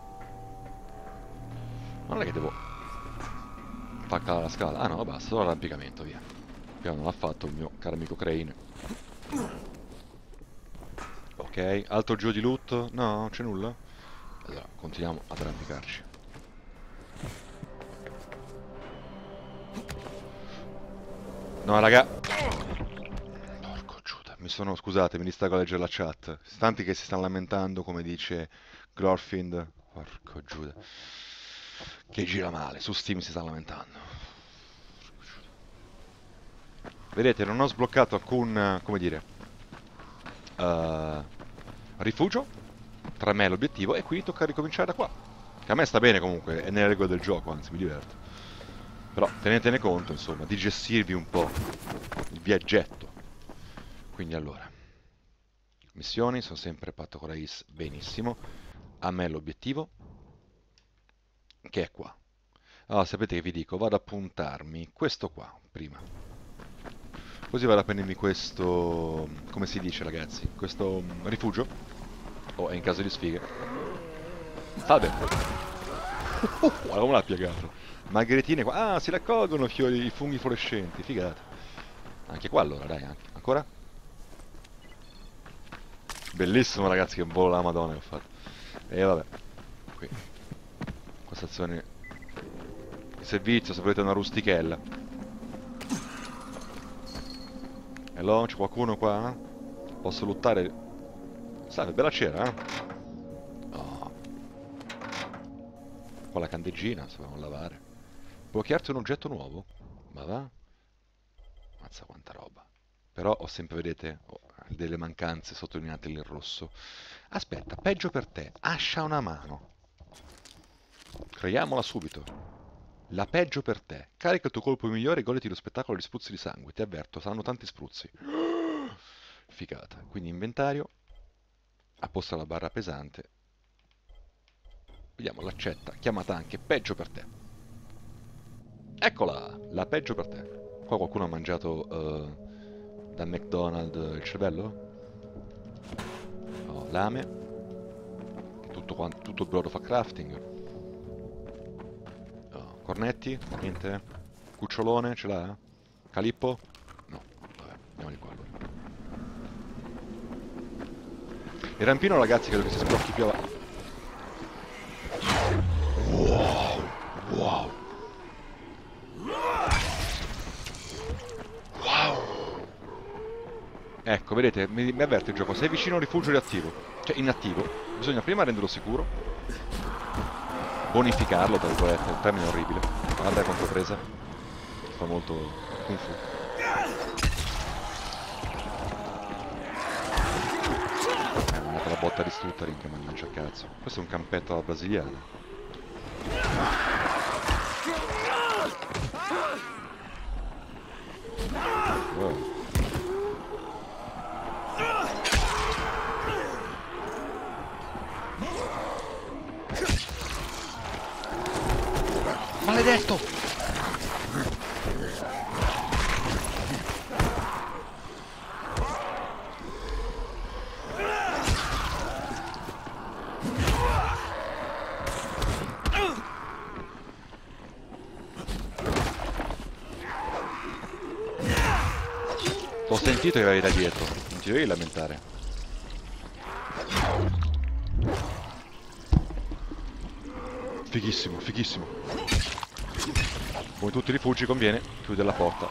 Non è che devo far calare la scala. Ah no, basta, solo l'arrampicamento, via. Che non l'ha fatto il mio caro amico Crane. Ok, altro giro di loot? No, non c'è nulla. Allora, continuiamo ad arrampicarci. No, raga. Porco Giuda, mi sono... Scusate, mi distrago a leggere la chat. Tanti che si stanno lamentando, come dice Glorfind. Porco Giuda. Che gira male, su Steam si sta lamentando. Vedete, non ho sbloccato alcun, come dire, uh, rifugio. Tra me e l'obiettivo, e quindi tocca ricominciare da qua. Che a me sta bene comunque, è nelle regole del gioco, anzi mi diverto. Però tenetene conto, insomma, di gestirvi un po' il viaggetto. Quindi allora, missioni, sono sempre patto con la I S, benissimo. A me l'obiettivo, che è qua. Allora, sapete che vi dico, vado a puntarmi questo qua, prima. Così vado a prendermi questo, come si dice ragazzi, questo um, rifugio. O oh, è in caso di sfighe. Salve! Oh, guarda come l'ha piegato. Margheritine qua. Ah, si raccolgono fiori, i funghi fluorescenti. Figata. Anche qua allora, dai, anche. Ancora? Bellissimo ragazzi, che volo la madonna che ho fatto. E vabbè. Qui. Questa azione di servizio, se volete una rustichella. Hello, c'è qualcuno qua? Posso lottare? Salve, bella cera, eh? Oh. Qua la candeggina, se vogliamo lavare. Blocchiarti un oggetto nuovo? Ma va? Mazza quanta roba. Però ho sempre, vedete, ho delle mancanze sottolineate lì in rosso. Aspetta, peggio per te. Ascia una mano. Creiamola subito. La peggio per te. Carica il tuo colpo migliore e goditi lo spettacolo di spruzzi di sangue. Ti avverto, saranno tanti spruzzi. Figata. Quindi inventario. Apposta la barra pesante. Vediamo, l'accetta. Chiamata anche peggio per te. Eccola! La peggio per te. Qua qualcuno ha mangiato uh, da McDonald's il cervello? Oh, lame. Tutto, quanto, tutto il brodo fa crafting. Oh, cornetti? Niente? Cucciolone? Ce l'ha? Calippo? No. Vabbè, andiamo di qua allora. Il rampino, ragazzi, credo che si sblocchi più avanti. Wow, wow. Ecco, vedete, mi, mi avverte il gioco, sei vicino a un rifugio riattivo, cioè inattivo, bisogna prima renderlo sicuro, bonificarlo, tra virgolette, il termine è orribile, guarda contropresa, fa molto kung fu. Eh, mi ha dato la botta di stuttering, mannaggia cazzo, questo è un campetto alla brasiliana. Wow. Maledetto! Ho sentito che avevi da dietro, non ti devi lamentare. Fighissimo, fighissimo. Come tutti i rifugi conviene chiudere la porta.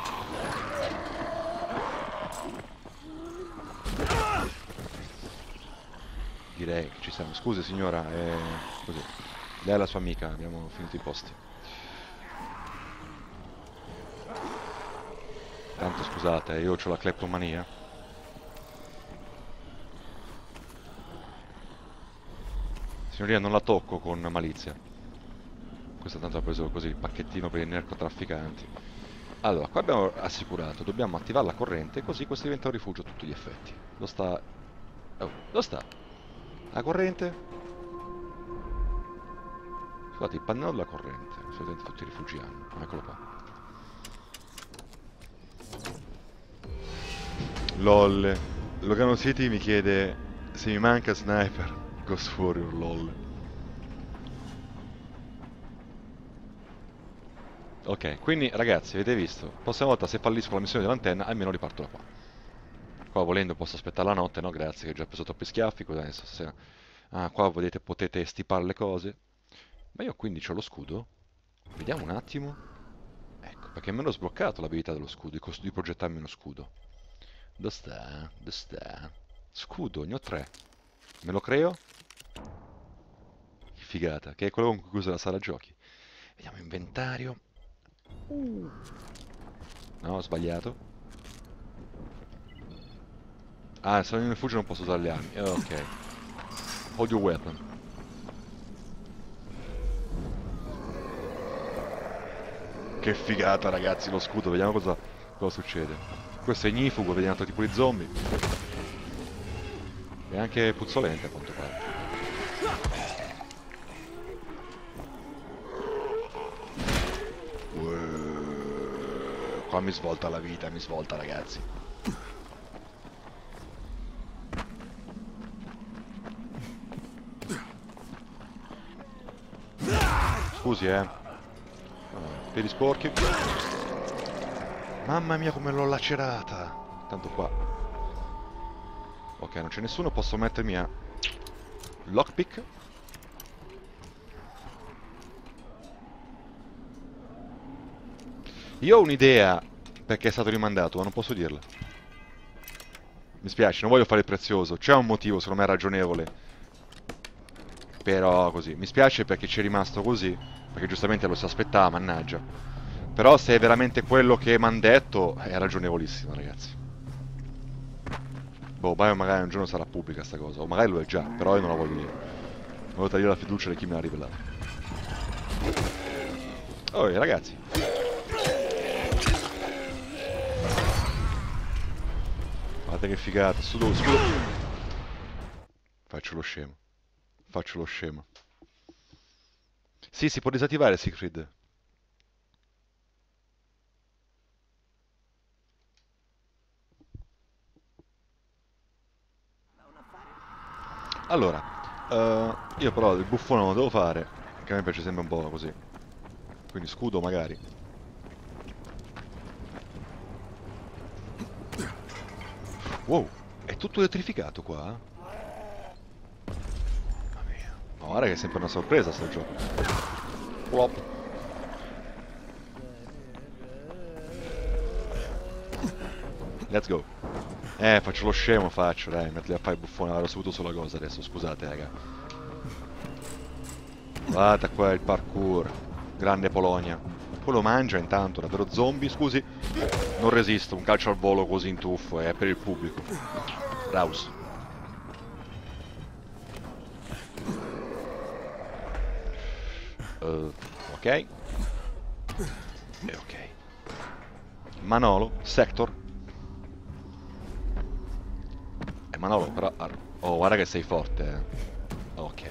Direi che ci siamo. Scusi signora, è così. Lei è la sua amica, abbiamo finito i posti. Tanto scusate, io ho la cleptomania. Signoria, non la tocco con malizia. Questo tanto ha preso così il pacchettino per i narcotrafficanti. Allora, qua abbiamo assicurato, dobbiamo attivare la corrente, così questo diventa un rifugio a tutti gli effetti. Lo sta... Oh, lo sta? La corrente? Scusate, il pannello della corrente. Solitamente tutti i rifugi hanno. Eccolo qua. LOL. Logano City mi chiede se mi manca Sniper Ghost Warrior, lol. Ok, quindi ragazzi, avete visto? La prossima volta se fallisco la missione dell'antenna, almeno riparto da qua. Qua volendo posso aspettare la notte, no? Grazie che ho già preso troppi schiaffi. Adesso se... Ah, qua vedete, potete stipare le cose. Ma io quindi ho lo scudo? Vediamo un attimo. Ecco, perché me l'ho sbloccato l'abilità dello scudo, di, di progettarmi uno scudo. Dove sta? Dove sta? Scudo, ne ho tre. Me lo creo? Che figata, che è quello con cui uso la sala giochi. Vediamo inventario. Uh. No, ho sbagliato. Ah, sono in rifugio, non posso usare le armi. Oh, ok. Hold your weapon. Che figata ragazzi, lo scudo, vediamo cosa, cosa succede. Questo è ignifugo, vediamo altro tipo di zombie. E anche puzzolente a quanto pare. Ueeh, qua mi svolta la vita, mi svolta ragazzi. Scusi eh. Piedi sporchi. Mamma mia come l'ho lacerata. Tanto qua. Ok, non c'è nessuno, posso mettermi a lockpick. Io ho un'idea perché è stato rimandato, ma non posso dirla. Mi spiace, non voglio fare il prezioso. C'è un motivo, secondo me ragionevole. Però così. Mi spiace perché ci è rimasto così, perché giustamente lo si aspettava, mannaggia. Però se è veramente quello che mi hanno detto, è ragionevolissimo, ragazzi. Boh, magari un giorno sarà pubblica sta cosa, o magari lo è già, però io non la voglio dire. Voglio tagliare la fiducia di chi me l'ha rivelato. Oh, ragazzi. Guardate che figata, scudo, scudo. Faccio lo scemo. Faccio lo scemo. Sì, si può disattivare Siegfried. Allora, uh, io però il buffone non lo devo fare, che a me piace sempre un po' così. Quindi scudo magari. Wow, è tutto elettrificato qua? Mamma mia. Ma guarda che è sempre una sorpresa sto gioco. Plop. Let's go. Eh, faccio lo scemo, faccio, dai, mettili a fare il buffone, avrò saputo solo cosa adesso, scusate, raga. Guarda qua il parkour, grande Polonia. Poi lo mangia intanto, davvero zombie, scusi. Non resisto, un calcio al volo così in tuffo, è per il pubblico. Raus. Uh, ok. E ok. Manolo, Sector. E Manolo, però... Oh, guarda che sei forte, eh. Ok.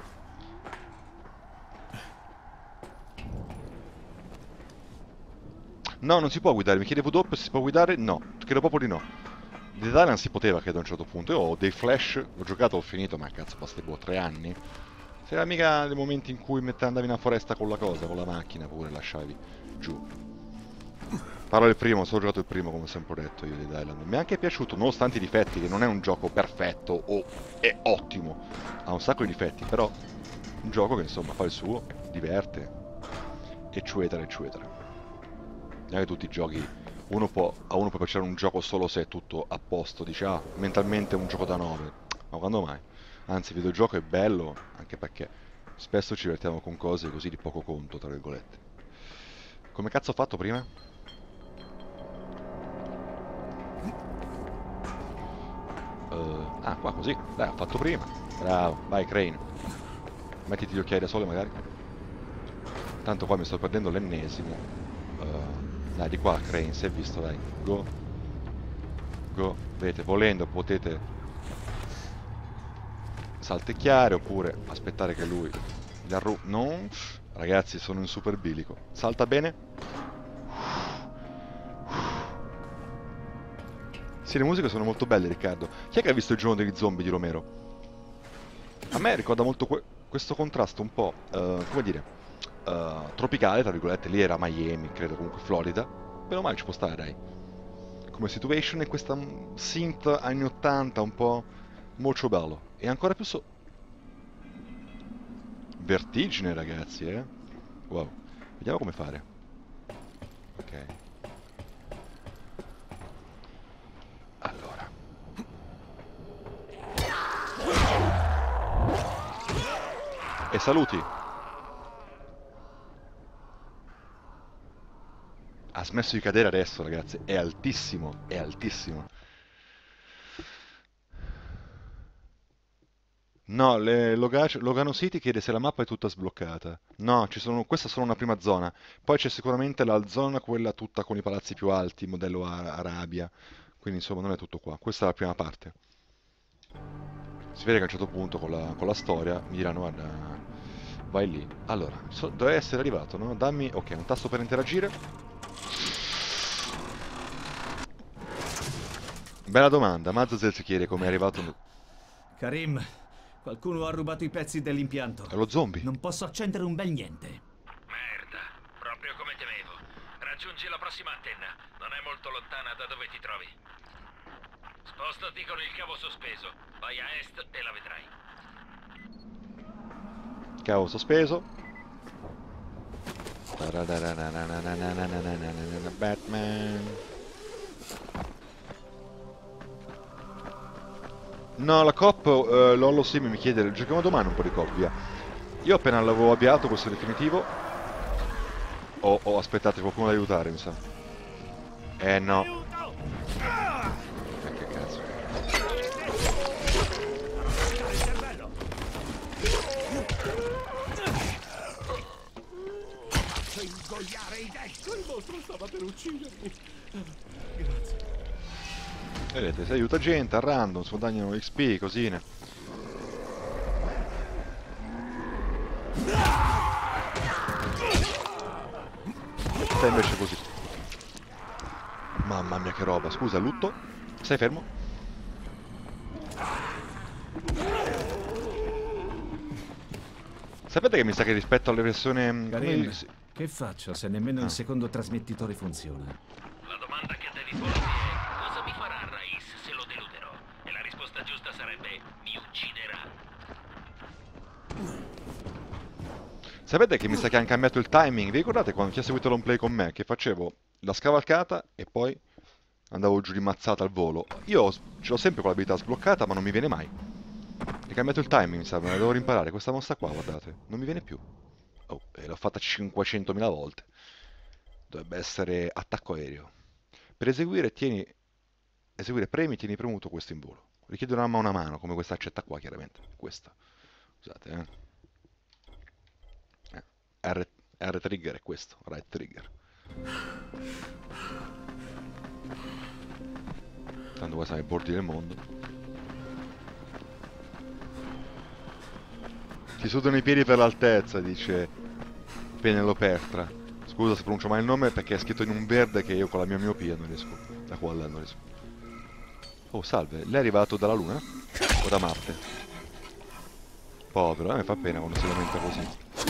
No, non si può guidare, mi chiede V doppio se si può guidare? No, credo proprio di no. Di Thailand si poteva, credo a un certo punto. Io ho dei flash, ho giocato, ho finito, ma cazzo, passate boh, tre anni. C'era mica dei momenti in cui mette, andavi in una foresta con la cosa, con la macchina pure, lasciavi giù. Parlo del primo, solo giocato il primo, come ho sempre detto io di Thailand. Mi è anche piaciuto, nonostante i difetti, che non è un gioco perfetto o è ottimo. Ha un sacco di difetti, però un gioco che insomma fa il suo, diverte, eccetera, eccetera. Neanche tutti i giochi, uno può, a uno può piacere un gioco solo se è tutto a posto, dice ah, mentalmente è un gioco da nove, ma quando mai? Anzi, il videogioco è bello, anche perché spesso ci divertiamo con cose così di poco conto, tra virgolette. Come cazzo ho fatto prima? Uh, ah, qua così, dai, ho fatto prima. Bravo, vai Crane. Mettiti gli occhiali da sole magari. Tanto qua mi sto perdendo l'ennesimo. Uh, Dai, di qua, Crane, si è visto, dai. Go. Go. Vedete, volendo potete saltecchiare oppure aspettare che lui gli arru... Non... Ragazzi, sono in super bilico. Salta bene. Sì, le musiche sono molto belle, Riccardo. Chi è che ha visto il giorno degli zombie di Romero? A me ricorda molto que questo contrasto un po', uh, come dire... Uh, tropicale, tra virgolette, lì era Miami, credo, comunque Florida, però mai ci può stare, dai. Come situation è questa synth anni ottanta, un po' molto bello. E ancora più so... Vertigine, ragazzi, eh. Wow. Vediamo come fare. Ok. Allora. E saluti. Ha smesso di cadere adesso, ragazzi. È altissimo, è altissimo. No, le Loga- Logano City chiede se la mappa è tutta sbloccata. No, ci sono, questa è solo una prima zona. Poi c'è sicuramente la zona, quella tutta con i palazzi più alti, modello Ara- Arabia. Quindi insomma non è tutto qua. Questa è la prima parte. Si vede che a un certo punto con la, con la storia mi diranno guarda, vai lì. Allora, so, deve essere arrivato, no? Dammi, ok, un tasto per interagire. Bella domanda, Mazzazel si chiede come è arrivato... Karim, qualcuno ha rubato i pezzi dell'impianto. È lo zombie. Non posso accendere un bel niente. Merda, proprio come temevo. Raggiungi la prossima antenna. Non è molto lontana da dove ti trovi. Spostati con il cavo sospeso. Vai a est e la vedrai. Cavo sospeso. Batman. No, la coop, uh, Lollo Sim mi chiede, giochiamo domani un po' di coop, via. Io appena l'avevo avviato questo definitivo, ho, ho aspettato qualcuno da aiutare, mi sa. Eh no. Eh, che cazzo. Ingoiare i destri, il mostro stava per uccidermi. Grazie. Vedete, si aiuta gente, a random, si guadagnano X P, cosine. Te invece così. Mamma mia che roba, scusa, lutto? Stai fermo? Sapete che mi sa che rispetto alle versioni... Karim, come... che faccio se nemmeno Ah. il secondo trasmettitore funziona? La domanda che devi porti è cosa mi farà Rais se lo deluderò? E la risposta giusta sarebbe mi ucciderà. Sapete che mi sa che hanno cambiato il timing? Vi ricordate quando chi ha seguito l'on play con me? Che facevo la scavalcata e poi andavo giù di mazzata al volo. Io ce l'ho sempre con l'abilità sbloccata, ma non mi viene mai. È cambiato il timing, mi sa, me la devo rimparare. Questa mossa qua, guardate, non mi viene più. Oh, e l'ho fatta cinquecentomila volte. Dovrebbe essere attacco aereo. Per eseguire, tieni... Eseguire premi, tieni premuto questo in volo. Richiede una mano a mano, come questa accetta qua, chiaramente. Questa. Scusate, eh. eh. R, R trigger è questo, right trigger. Tanto qua siamo ai bordi del mondo. Ti sudano i piedi per l'altezza, dice Penelopertra. Scusa se pronuncio male il nome perché è scritto in un verde che io con la mia miopia non riesco. Da qua là non riesco. Oh, salve, lei è arrivato dalla Luna? O da Marte? Povero, a me fa pena quando si lamenta così.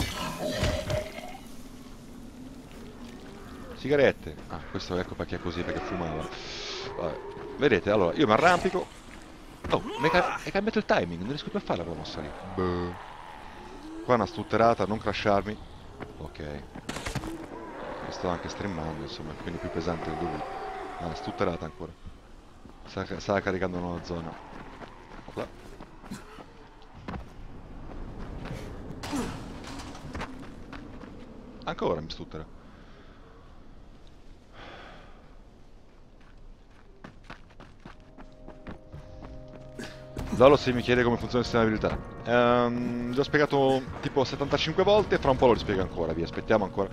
Sigarette. Ah, questo ecco perché è così, perché fumava. Vabbè. Vedete, allora, io mi arrampico. Oh, mi è cambiato il timing, non riesco più a farla quella mossa lì. Beh. Qua una stutterata, non crasharmi. Ok. Mi sto anche streamando, insomma, quindi più pesante del dovuto. Ah, stutterata ancora. Sta, sta caricando una nuova zona. Là. Ancora mi stuttera. Lolo se mi chiede come funziona il sistema di abilità. Ehm, l'ho spiegato tipo settantacinque volte, fra un po' lo rispiego ancora, vi aspettiamo ancora.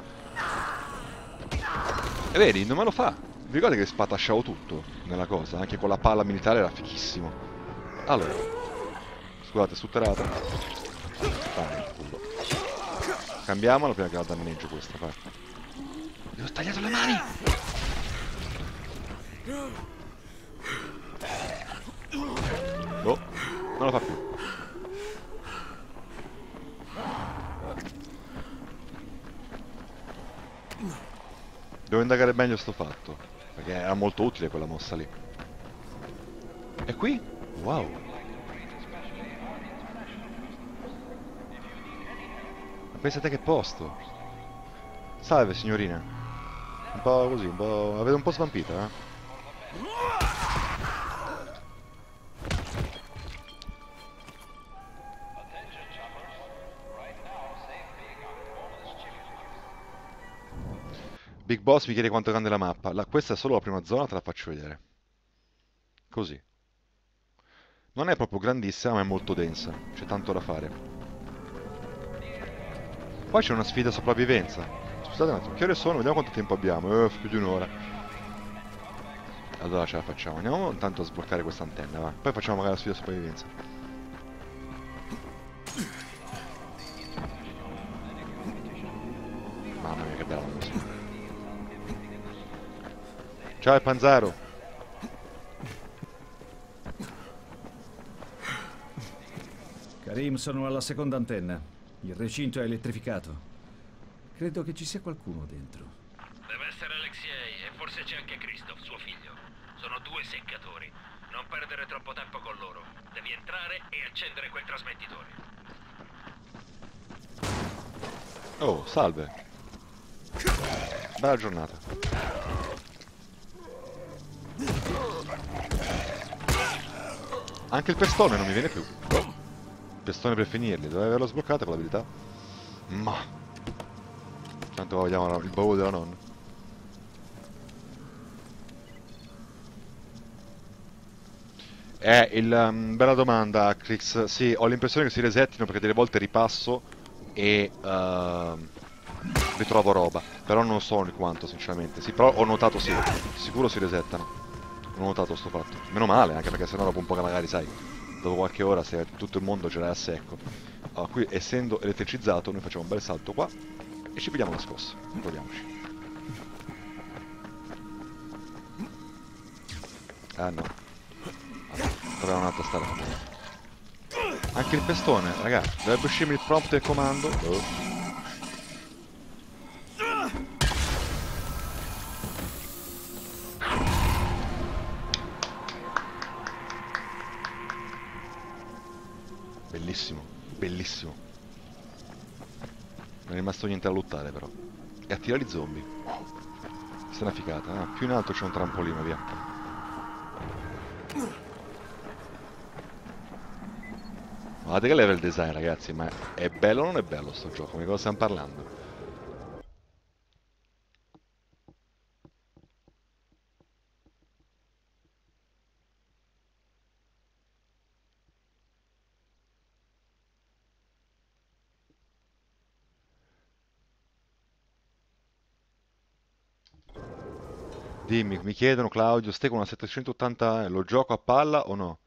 E vedi, non me lo fa. Vi ricordate che spatasciavo tutto nella cosa? Anche con la palla militare era fichissimo. Allora. Scusate, stutterata. Dai, culo. Cambiamola prima che la danneggio questa parte. Gli ho tagliato le mani! Boh, non lo fa più. Devo indagare meglio sto fatto, perché era molto utile quella mossa lì. E qui? Wow. Ma pensate che posto? Salve signorina. Un po' così, un po'... avete un po' svampita, eh? Big Boss mi chiede quanto è grande la mappa. La, questa è solo la prima zona, te la faccio vedere. Così. Non è proprio grandissima, ma è molto densa. C'è tanto da fare. Poi c'è una sfida sopravvivenza. Scusate un attimo, che ore sono? Vediamo quanto tempo abbiamo. Eh, più di un'ora. Allora ce la facciamo. Andiamo intanto a sbloccare questa antenna, va. Poi facciamo magari la sfida sopravvivenza. Mamma mia, che bella musica. Ciao il Panzaro. Karim, sono alla seconda antenna. Il recinto è elettrificato. Credo che ci sia qualcuno dentro. Deve essere Alexei e forse c'è anche Christoph, suo figlio. Sono due seccatori. Non perdere troppo tempo con loro. Devi entrare e accendere quel trasmettitore. Oh, salve. Bella giornata. Anche il pestone non mi viene più. Oh. Il pestone per finirli, dovevo averlo sbloccato con l'abilità. Ma tanto vogliamo il baule della nonna. Eh, il, um, bella domanda, Crix. Sì, ho l'impressione che si resettino perché delle volte ripasso e uh, ritrovo roba. Però non so di quanto, sinceramente. Sì, però ho notato sì, sicuro si resettano. Ho notato sto fatto. Meno male, anche perché sennò dopo un po' che magari, sai, dopo qualche ora se tutto il mondo ce l'hai a secco. Allora, qui essendo elettricizzato noi facciamo un bel salto qua e ci pigliamo una scossa. Proviamoci. Ah no. Allora, un'altra strada. Anche il pestone, ragazzi, dovrebbe uscirmi il prompt del comando. Oh. Bellissimo, bellissimo. Non è rimasto niente da lottare però. E attira gli zombie. Questa è una figata, ah, più in alto c'è un trampolino, via. Guardate che level design, ragazzi, ma è bello o non è bello sto gioco? Di cosa stiamo parlando? Dimmi, mi chiedono, Claudio, ste con una settecentottanta, lo gioco a palla o no?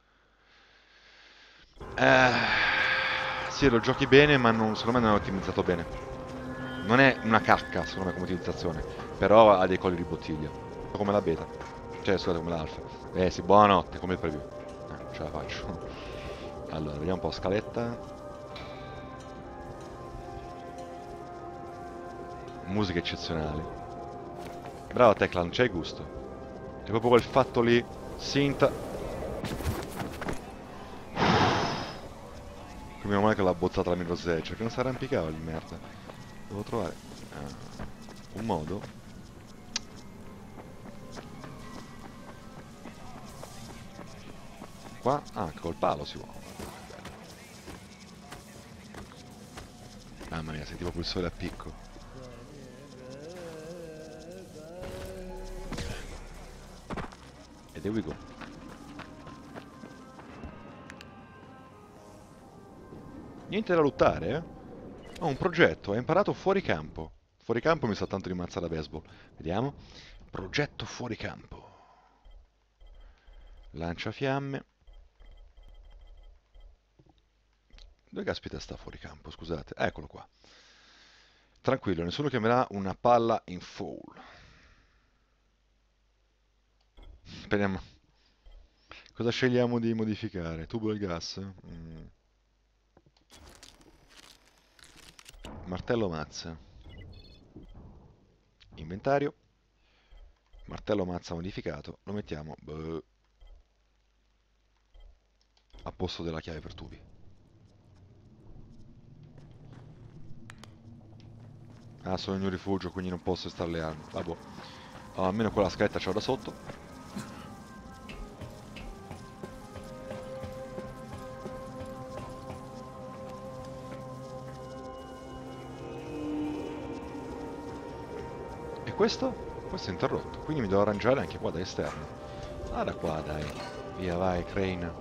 Eh, sì, lo giochi bene, ma non, secondo me non è ottimizzato bene. Non è una cacca, secondo me, come ottimizzazione, però ha dei colli di bottiglia. Come la beta. Cioè, scusate, come l'alfa. Eh sì, buonanotte, come il preview. Eh, non ce la faccio. Allora, vediamo un po' scaletta. Musiche eccezionali. Brava Tecla, non c'hai gusto. È proprio quel fatto lì. Synth. Come male che l'ha bozzata la Mirror's Edge, perché non si arrampicava di merda. Devo trovare uh, un modo. Qua? Ah, col palo si può. Mamma mia, senti proprio il sole a picco. Ed here we go. Niente da lottare, eh? Ho un progetto, hai imparato fuori campo. Fuori campo mi sa tanto di mazza da baseball. Vediamo. Progetto fuori campo. Lanciafiamme. Dove caspita sta fuori campo, scusate? Eccolo qua. Tranquillo, nessuno chiamerà una palla in foul. Speriamo. Cosa scegliamo di modificare? Tubo del gas? Mm. Martello mazza. Inventario. Martello mazza modificato. Lo mettiamo boh, a posto della chiave per tubi. Ah, sono in un rifugio, quindi non posso installare le armi. Vabbè. Oh, almeno quella scaletta c'ho da sotto. E questo? Questo è interrotto, quindi mi devo arrangiare anche qua da esterno. Guarda qua, dai. Via, vai, Crane.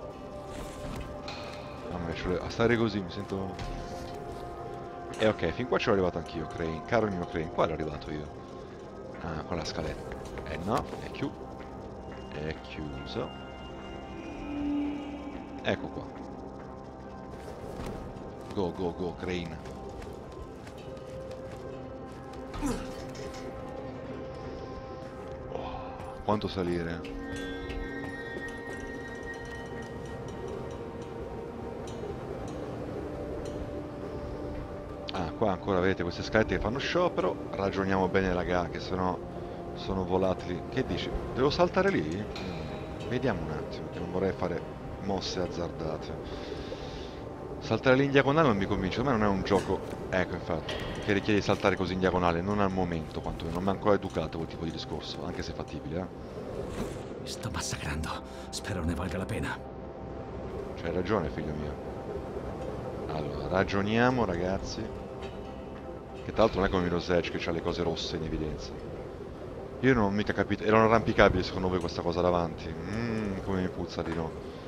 Mamma mia, a stare così mi sento... E eh, ok, fin qua ci ero arrivato anch'io, Crane. Caro il mio Crane, qua ero arrivato io. Ah, qua la scaletta. Eh no, è chiuso. È chiuso. Ecco qua. Go, go, go, Crane. Oh, quanto salire? Ah, qua ancora vedete queste scalette che fanno sciopero. Ragioniamo bene raga, che sennò sono volatili. Che dici? Devo saltare lì? Mm, vediamo un attimo, che non vorrei fare mosse azzardate. Saltare lì in diagonale non mi convince. A me non è un gioco, ecco infatti, che richiede di saltare così in diagonale. Non al momento, quantomeno. Non mi ha ancora educato quel tipo di discorso, anche se fattibile, eh. Mi sto massacrando. Spero ne valga la pena. C'hai ragione, figlio mio. Allora, ragioniamo, ragazzi. Che tra l'altro non è come Mirror's Edge che ha le cose rosse in evidenza. Io non ho mica capito. Erano arrampicabili secondo voi questa cosa davanti? Mmm, come mi puzza di no.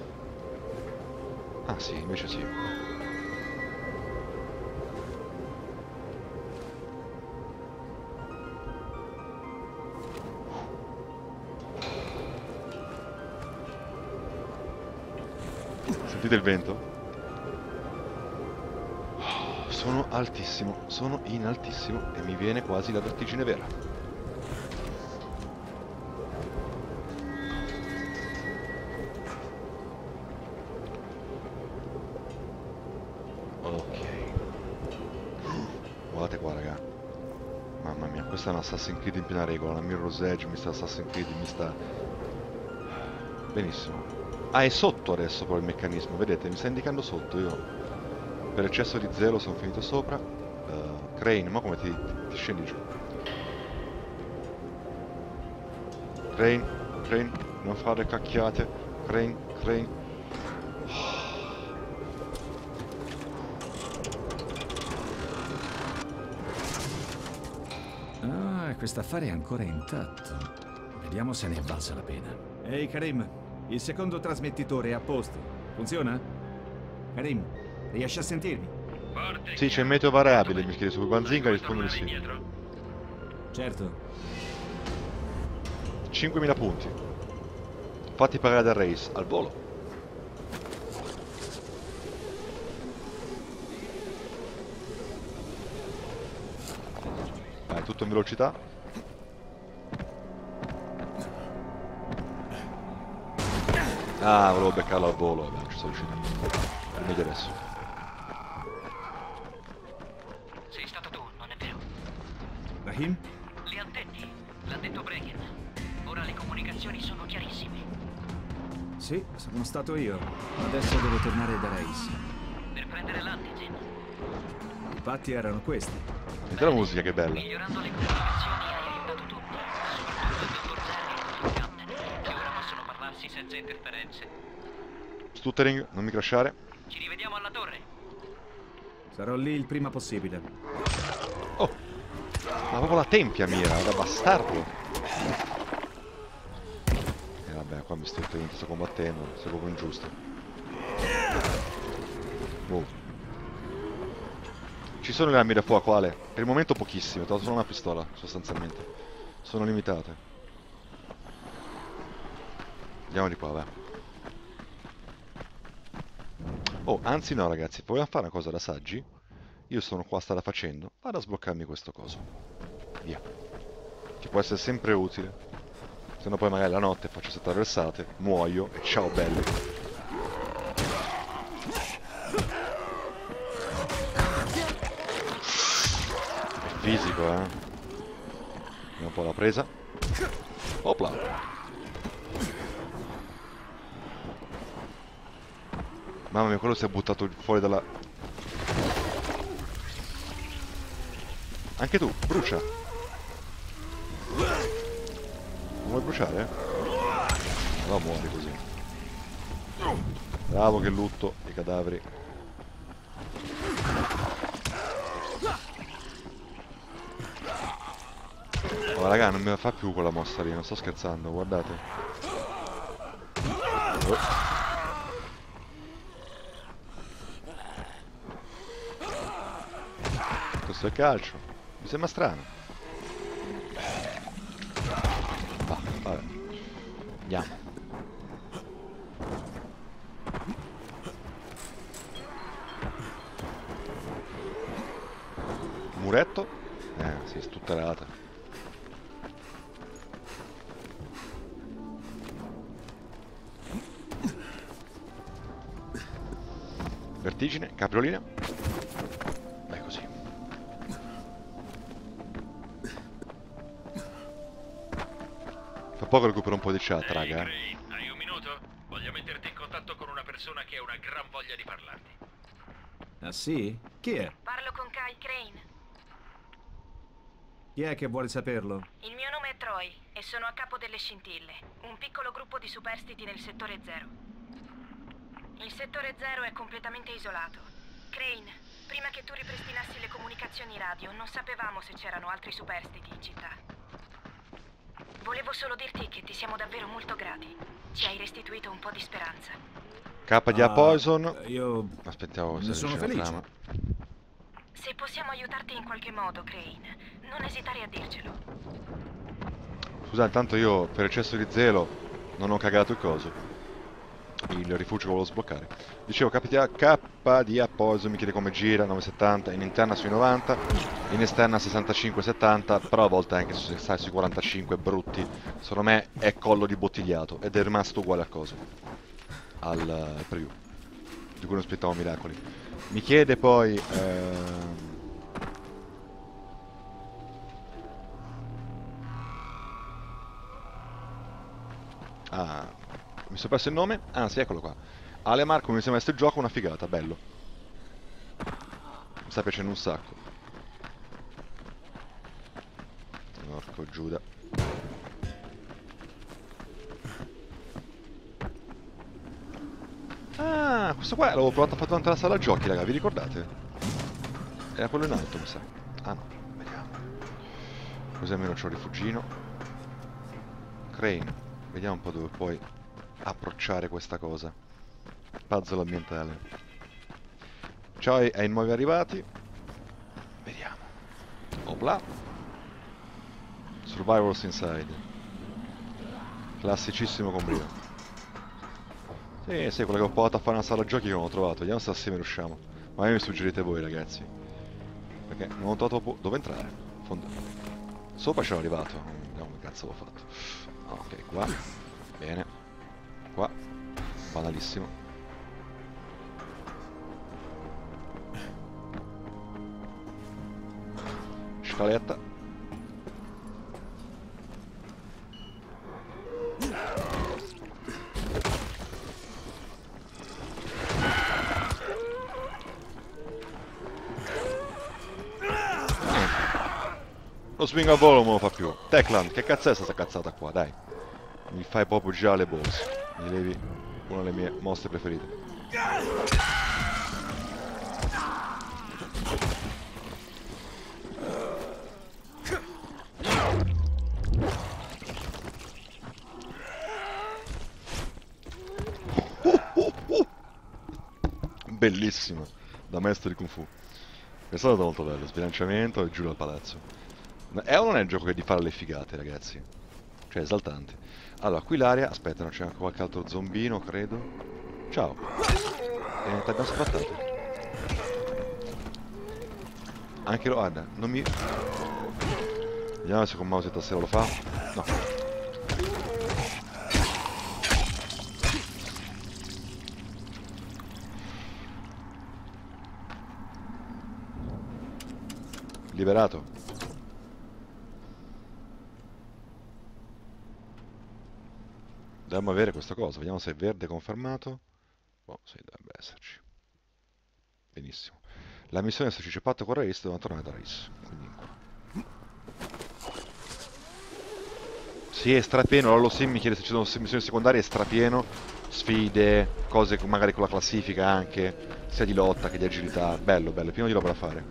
Ah sì, invece sì. Sentite il vento? Sono altissimo, sono in altissimo e mi viene quasi la vertigine vera. Ok. Guardate qua, raga. Mamma mia, questa è una Assassin's Creed in piena regola. La Mirror's Edge mi sta Assassin's Creed, mi sta... Benissimo. Ah, è sotto adesso però il meccanismo, vedete? Mi sta indicando sotto, io... Per eccesso di zelo sono finito sopra. Uh, Crane, ma come ti, ti scendi giù? Crane, Crane, non fare cacchiate. Crane, Crane. quest'affare è ancora intatto. Vediamo se ne è valsa la pena. Ehi, Karim, il secondo trasmettitore è a posto. Funziona? Karim, riesci a sentirmi? Forte, Sì, c'è il chiaro. meteo variabile, mi chiede su Sai Banzinga, come risponde di tornare sì. indietro? Certo. cinquemila punti. Fatti pagare dal race, al volo. Vai, tutto in velocità. Ah, volevo beccarlo al volo, vabbè, ci sono riuscito. È meglio adesso. Sei stato tu, non è vero? Rahim? Le antenne, l'ha detto Brecken. Ora le comunicazioni sono chiarissime. Sì, sono stato io. Adesso devo tornare da Reis. Per prendere l'antigen, I patti erano questi. Senti la musica, che bella. migliorando le comunicazioni hai aiutato tutti, soprattutto il dottor Zerri e il dottor Cannon, che ora possono parlarsi senza interferenze. Stuttering, non mi crashare. Ci rivediamo alla torre. Sarò lì il prima possibile. Oh, ma proprio la tempia mira, da bastardo. E vabbè, qua mi sto, sto combattendo, sei proprio ingiusto. Wow. Ci sono le armi da fuoco, Ale? Per il momento pochissime, ho trovato solo una pistola, sostanzialmente. Sono limitate. Andiamo di qua, vai. Oh, anzi no ragazzi, vogliamo fare una cosa da saggi? Io sono qua, strada facendo, vado a sbloccarmi questo coso. Via. Che può essere sempre utile. Se no poi magari la notte faccio sette traversate, muoio e ciao belli. È fisico, eh. Vediamo un po' la presa. Opla. Mamma mia, quello si è buttato fuori dalla... Anche tu, brucia. Non vuoi bruciare? No, muori così. Bravo che lutto i cadaveri. Oh raga, non me la fa più quella mossa lì, non sto scherzando, guardate. Oh. Questo è calcio. Mi sembra strano. Ah, vabbè. Andiamo. Muretto? Eh, si è stutterata. Vertigine, capriolina. Vai così. Fra poco recupero un po' di chat, Ehi, raga. Crane, hai un minuto? Voglio metterti in contatto con una persona che ha una gran voglia di parlarti. Ah sì? Chi è? Parlo con Kai Crane. Chi è che vuole saperlo? Il mio nome è Troy e sono a capo delle Scintille, un piccolo gruppo di superstiti nel settore zero. Il settore zero è completamente isolato. Crane, prima che tu ripristinassi le comunicazioni radio, non sapevamo se c'erano altri superstiti in città. Volevo solo dirti che ti siamo davvero molto grati. Ci hai restituito un po' di speranza. K di A Ah, Poison. Io... Aspettiamo se ne sono riesce la felice. trama. Se possiamo aiutarti in qualche modo, Crane, non esitare a dircelo. Scusate, tanto io per eccesso di zelo non ho cagato il coso. Il rifugio che volevo sbloccare. Dicevo, K di A, K di A Poison mi chiede come gira, novecentosettanta, in interna sui novanta, in esterna sessantacinque settanta, però a volte anche se stai sui quarantacinque brutti. Secondo me è collo di bottigliato ed è rimasto uguale al coso. Al, al preview. Di cui non aspettavo miracoli. Mi chiede poi... Ehm... Ah, mi sono perso il nome? Ah sì, eccolo qua. Ale Marco, mi sembra questo gioco una figata, bello. Mi sta piacendo un sacco. Porco Giuda. Ah, questo qua l'avevo provato a fare durante la sala giochi, raga, vi ricordate? Era quello in alto, mi sa. Ah no, vediamo. Così almeno c'ho il rifugino. Crane, vediamo un po' dove puoi approcciare questa cosa. Puzzle ambientale. Ciao ai, ai nuovi arrivati. Vediamo. Opla. Survivors Inside. Classicissimo combrio. Sì, sì, quello che ho provato a fare una sala giochi che non ho trovato. Vediamo se assieme riusciamo. Magari mi suggerite voi, ragazzi. Perché non ho trovato dove entrare. Fondo. Sopra c'ero arrivato. Vediamo che cazzo l'ho fatto. Ok, qua. Bene. Qua. Banalissimo. Scaletta. Lo swing a volo non lo fa più. Techland, che cazzo è sta cazzata qua, dai. Mi fai proprio girare le borse. Mi levi una delle mie mosse preferite. Bellissimo. Da maestro di Kung Fu. Questo è stato molto bello. Sbilanciamento e giù dal palazzo. È o non è un gioco che di fare le figate, ragazzi? Cioè, esaltante. Allora, qui l'aria... Aspetta, non c'è anche qualche altro zombino, credo. Ciao. E non ti abbiamo sfrattato. Anche lo... Guarda, non mi... Vediamo se con mouse e tastiera lo fa. No. Liberato. Dobbiamo avere questa cosa, vediamo se è verde confermato. Oh, sì, dovrebbe esserci. Benissimo. La missione è esserci patto con Reis, dobbiamo tornare da Reis. Quindi qua. Sì, è strapieno, Lollo Sim mi chiede se ci sono missioni secondarie, è strapieno. Sfide, cose magari con la classifica anche, sia di lotta che di agilità. Bello, bello, è pieno di roba da fare.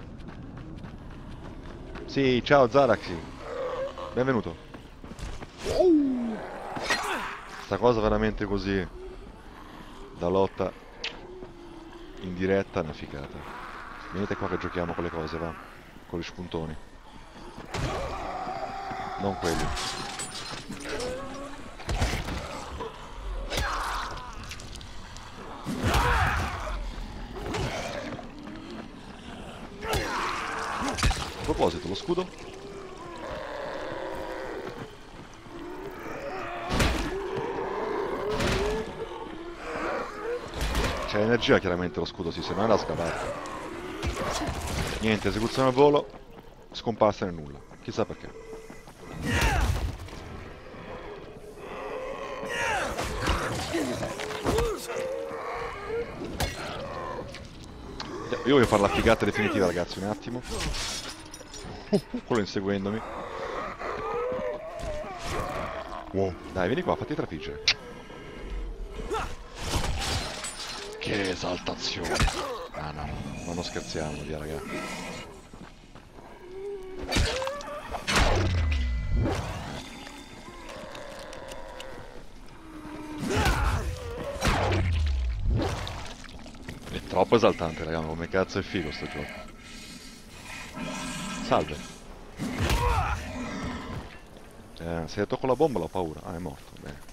Sì, ciao Zaraxi. Benvenuto. Sta cosa veramente così da lotta in diretta è una ficata. Venite qua che giochiamo con le cose, va. Con gli spuntoni. Non quelli. A proposito, lo scudo? C'è energia chiaramente lo scudo, si sì, sembra da scavare. Niente, esecuzione al volo, scomparsa nel nulla. Chissà perché. Io voglio fare la figata definitiva, ragazzi, un attimo. Quello inseguendomi. Wow. Dai, vieni qua, fatti trafiggere. Che esaltazione. Ah no, no, non scherziamo, via ragazzi. È troppo esaltante, raga, come cazzo è figo sto gioco. Salve. Eh, se tocco la bomba l'ho paura. Ah, è morto, bene.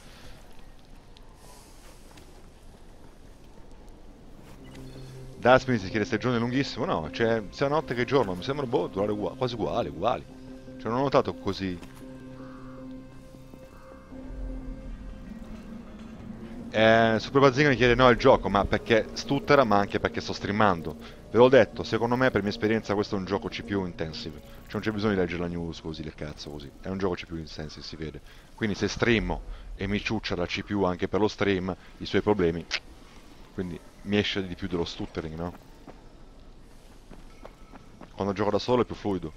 Dasmin si chiede stagione lunghissimo, no, cioè sia notte che giorno, mi sembra boh, durare uguali, quasi uguali, uguali. Cioè non ho notato così. Eh, Super Bazzinga mi chiede no il gioco, ma perché stuttera, ma anche perché sto streamando. Ve l'ho detto, secondo me per mia esperienza questo è un gioco C P U intensive. Cioè non c'è bisogno di leggere la news così, del cazzo così. È un gioco C P U intensive, si vede. Quindi se streamo e mi ciuccia la C P U anche per lo stream, i suoi problemi. Quindi mi esce di più dello stuttering, no? Quando gioco da solo è più fluido.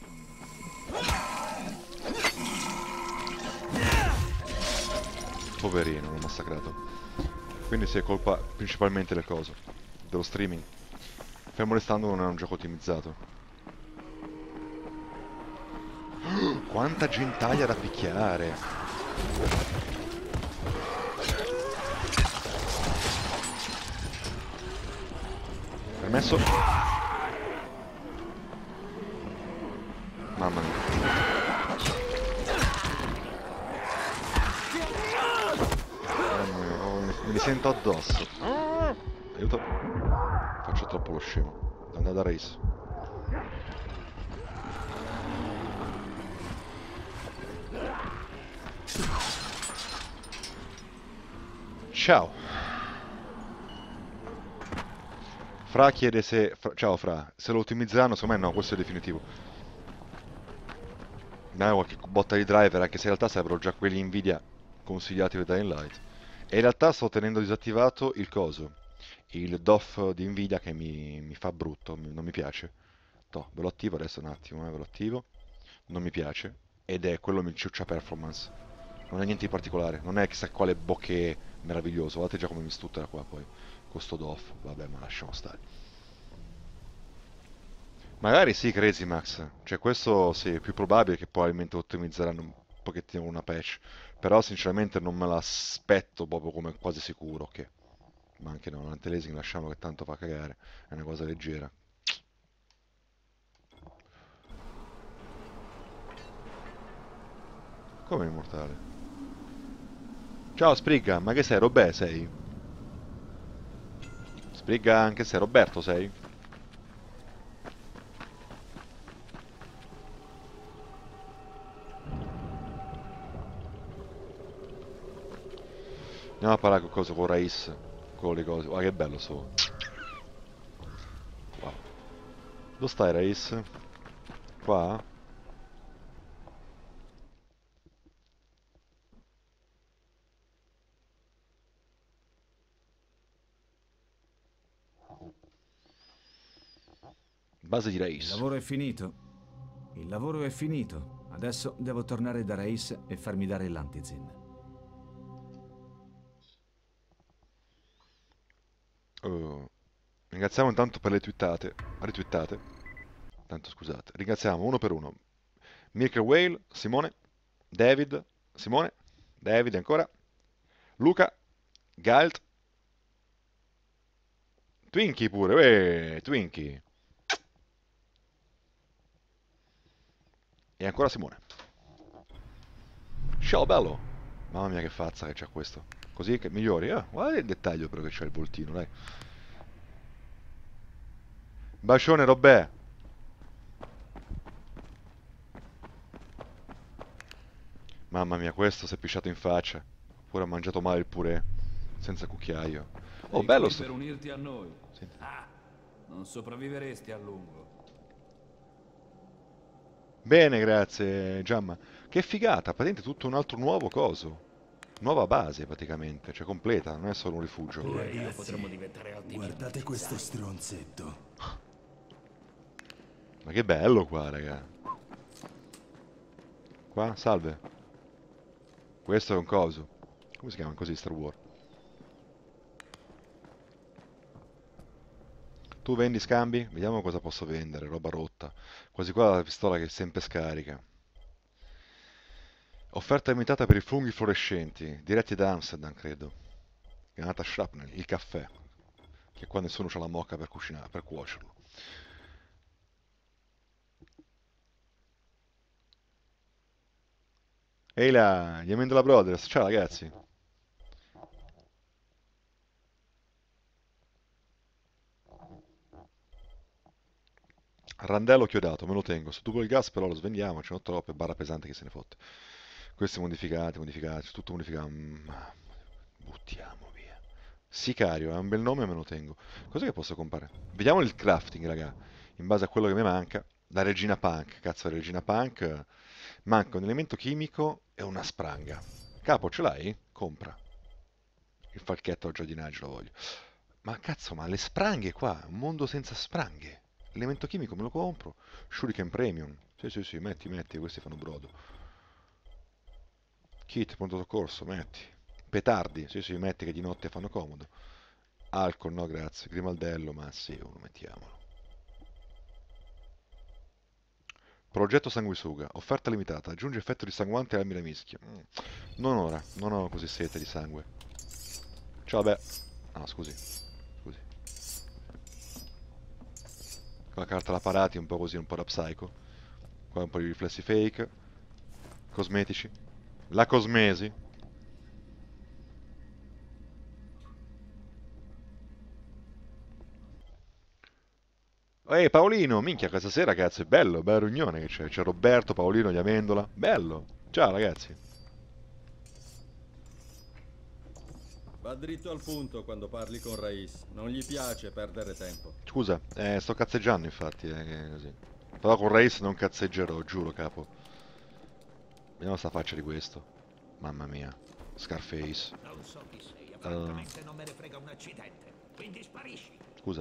Poverino, l'ho massacrato. Quindi si è colpa principalmente del coso, dello streaming. Fermo restando non è un gioco ottimizzato. Quanta gentaglia da picchiare. Permesso? Mamma mia. Mamma mia, oh, me li sento addosso. Aiuto. Faccio troppo lo scemo. Devo andare da Race. Ciao. Fra chiede se... Fra, ciao Fra, se lo ottimizzeranno, secondo me no, questo è definitivo. Dai qualche botta di driver, anche se in realtà sarebbero già quelli Nvidia consigliati per Dying Light. E in realtà sto tenendo disattivato il coso, il D O F di Nvidia che mi, mi fa brutto, mi- non mi piace. Toh, ve lo attivo adesso un attimo, eh, ve lo attivo. Non mi piace. Ed è quello mi ciuccia performance. Non è niente di particolare, non è chissà quale bokeh meraviglioso. Guardate già come mi stutera qua poi. Con sto D O F, vabbè, ma lasciamo stare. Magari sì, Crazy Max. Cioè questo sì, è più probabile che probabilmente ottimizzeranno un pochettino una patch. Però sinceramente non me l'aspetto proprio come quasi sicuro che... Ma anche no, l'anti-aliasing lasciamo che tanto fa cagare. È una cosa leggera. Come immortale? Ciao Sprigga, ma che sei? Robè sei? Sprigga anche se Roberto sei? Andiamo a parlare con cosa con Raiz. Con le cose. Guarda che bello so. Wow. Dove stai Raiz? Qua? Base di Il Raiz. lavoro è finito. Il lavoro è finito. Adesso devo tornare da Reis e farmi dare l'antizin. Oh. Ringraziamo intanto per le twittate. Ritwittate. Tanto scusate. Ringraziamo uno per uno. Mirker Whale, Simone, David, Simone, David ancora, Luca, Galt, Twinkie pure, eh, Twinkie. E ancora Simone. Ciao bello. Mamma mia che fazza che c'ha questo. Così che migliori. Ah, guarda il dettaglio però che c'ha il voltino, dai. Bacione Robè. Mamma mia, questo si è pisciato in faccia. Pure ha mangiato male il purè. Senza cucchiaio. Oh, Sei bello qui sto... per unirti a noi. Sì. Ah, non sopravviveresti a lungo. Bene, grazie Giamma. Che figata, praticamente tutto un altro nuovo coso. Nuova base praticamente, cioè completa, non è solo un rifugio. Tu e io potremmo diventare ottimi. Guardate questo stronzetto. Ma che bello qua, raga. Qua, salve. Questo è un coso. Come si chiama così Star Wars? Tu vendi scambi? Vediamo cosa posso vendere, roba rotta. Quasi qua la pistola che è sempre scarica. Offerta limitata per i funghi fluorescenti, diretti da Amsterdam, credo. Granata shrapnel, il caffè. Che qua nessuno c'ha la mocca per cucinare, per cuocerlo. Ehi là, gli Amendola Brothers, ciao ragazzi. Randello chiodato, me lo tengo. Sto tubo il gas però lo svendiamo, ce n'ho troppe, barra pesante che se ne fotte. Questi modificati, modificati, tutto modificato. Mm, buttiamo via. Sicario, è un bel nome e me lo tengo. Cos'è che posso comprare? Vediamo il crafting, raga. In base a quello che mi manca. La regina punk, cazzo, la regina punk. Manca un elemento chimico e una spranga. Capo, ce l'hai? Compra. Il falchetto al giardinaggio lo voglio. Ma cazzo, ma le spranghe qua, un mondo senza spranghe. Elemento chimico me lo compro. Shuriken Premium. Sì, sì, sì, metti, metti, questi fanno brodo. Kit, pronto soccorso, metti. Petardi, sì, sì, metti che di notte fanno comodo. Alcol, no, grazie. Grimaldello, ma sì, uno mettiamolo. Progetto sanguisuga, offerta limitata, aggiunge effetto dissanguante alle armi da mischia. Mm. Non ora, non ho così sete di sangue. Ciao, vabbè. Ah, scusi. Scusi. Con la carta la parati, un po' così, un po' da psycho. Qua un po' di riflessi fake. Cosmetici. La cosmesi. Ehi Paolino, minchia, questa sera ragazzi, è bello, bella riunione che c'è. C'è Roberto, Paolino, di Amendola. Bello. Ciao ragazzi. Va dritto al punto quando parli con Rais. Non gli piace perdere tempo. Scusa, eh, sto cazzeggiando infatti, eh, che è così. Però con Race non cazzeggerò, giuro capo. Vediamo sta faccia di questo. Mamma mia. Scarface. Non so chi sei, Uh, francamente non me ne frega un accidente. Quindi sparisci. scusa.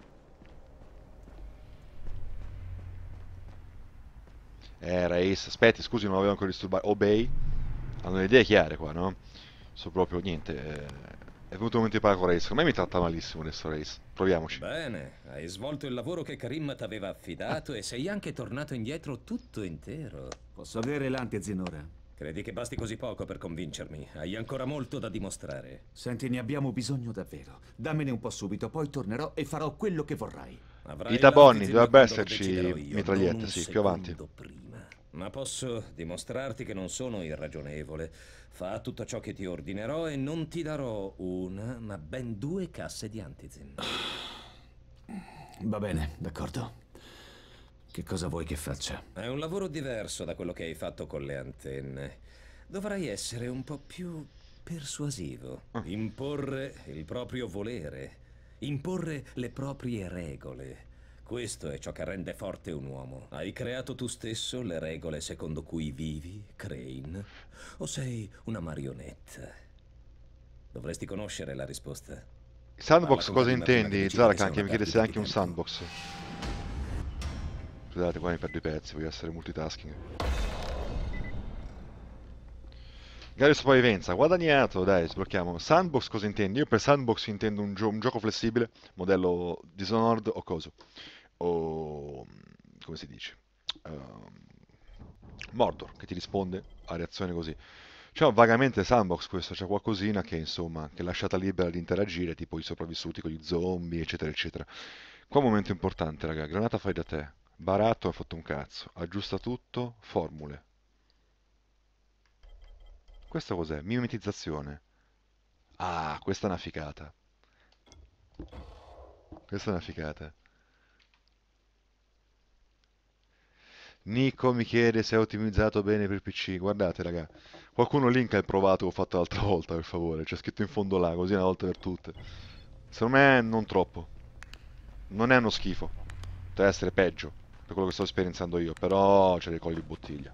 Eh, Race, aspetti, scusi, non avevo ancora disturbato. Obey. Hanno le idee chiare qua, no? So proprio niente. Eh, è venuto il momento di parlare con Race. Secondo me mi tratta malissimo adesso Race. Proviamoci. Bene, hai svolto il lavoro che Karim t'aveva affidato e sei anche tornato indietro tutto intero. Posso avere l'antizin ora? Credi che basti così poco per convincermi? Hai ancora molto da dimostrare. Senti, ne abbiamo bisogno davvero. Dammene un po' subito, poi tornerò e farò quello che vorrai. Avrai I tabonni, l'antizin dovrebbe quando lo esserci deciderò io, non mitragliette, un sì, più avanti. secondo prima. Ma posso dimostrarti che non sono irragionevole. Fa tutto ciò che ti ordinerò e non ti darò una, ma ben due casse di antizin. Va bene, d'accordo. Che cosa vuoi che faccia? È un lavoro diverso da quello che hai fatto con le antenne. Dovrai essere un po' più persuasivo. Imporre il proprio volere. Imporre le proprie regole. Questo è ciò che rende forte un uomo. Hai creato tu stesso le regole secondo cui vivi, Crane? O sei una marionetta? Dovresti conoscere la risposta. Sandbox Parla con cosa Karim prima che intendi? decidi Zara che sia anche mi una chiede se è anche perdita un di tempo. sandbox. Scusate, qua mi perdo i pezzi, voglio essere multitasking. Gare di sopravvivenza, guadagnato, dai, sblocchiamo. Sandbox cosa intendi? Io per sandbox intendo un, gio un gioco flessibile, modello Dishonored o coso. O... come si dice? Uh, Mordor, che ti risponde a reazione così. C'è vagamente sandbox questo, c'è qualcosina che insomma, che è lasciata libera di interagire, tipo i sopravvissuti con gli zombie, eccetera, eccetera. Qua un momento importante, raga, granata fai da te. Baratto ha fatto un cazzo, aggiusta tutto, formule. Questo cos'è? Mimetizzazione. Ah, questa è una ficata. Questa è una ficata. Nico mi chiede se è ottimizzato bene per P C. Guardate, raga. Qualcuno link ha provato che ho fatto l'altra volta, per favore. C'è scritto in fondo là, così una volta per tutte. Secondo me non troppo. Non è uno schifo. Deve essere peggio, per quello che sto esperienzando io. Però c'è dei colli di bottiglia.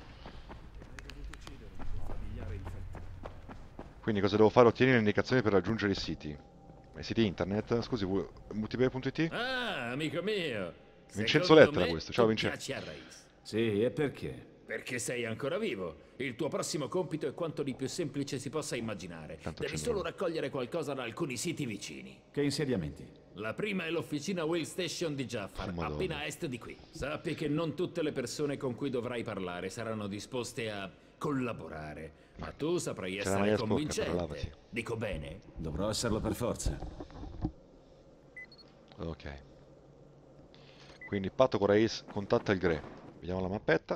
Quindi cosa devo fare? Ottieni le indicazioni per raggiungere i siti. I siti internet? Scusi, multiplayer punto it? Ah, amico mio. Vincenzo Lettera questo. Ciao Vincenzo. Sì, e perché? Perché sei ancora vivo. Il tuo prossimo compito è quanto di più semplice si possa immaginare. Tanto Devi c'è solo nulla. raccogliere qualcosa da alcuni siti vicini. Che insediamenti? La prima è l'officina Whale Station di Jaffar, Oh, Madonna. appena a est di qui. Sappi che non tutte le persone con cui dovrai parlare saranno disposte a collaborare. Ma tu saprai C'è la essere maglia sporca, convincente. però lavati. Dico bene? Dovrò esserlo per forza. Ok. Quindi patto con Race, contatta il Gre. Vediamo la mappetta.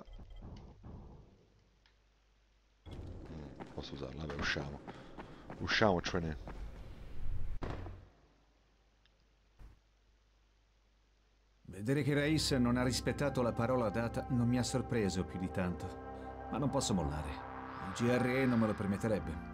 Mm, posso usarla? Vabbè, usciamo. Usciamo, cioè ne. Vedere che Rais non ha rispettato la parola data non mi ha sorpreso più di tanto. Ma non posso mollare. Il G R E non me lo permetterebbe.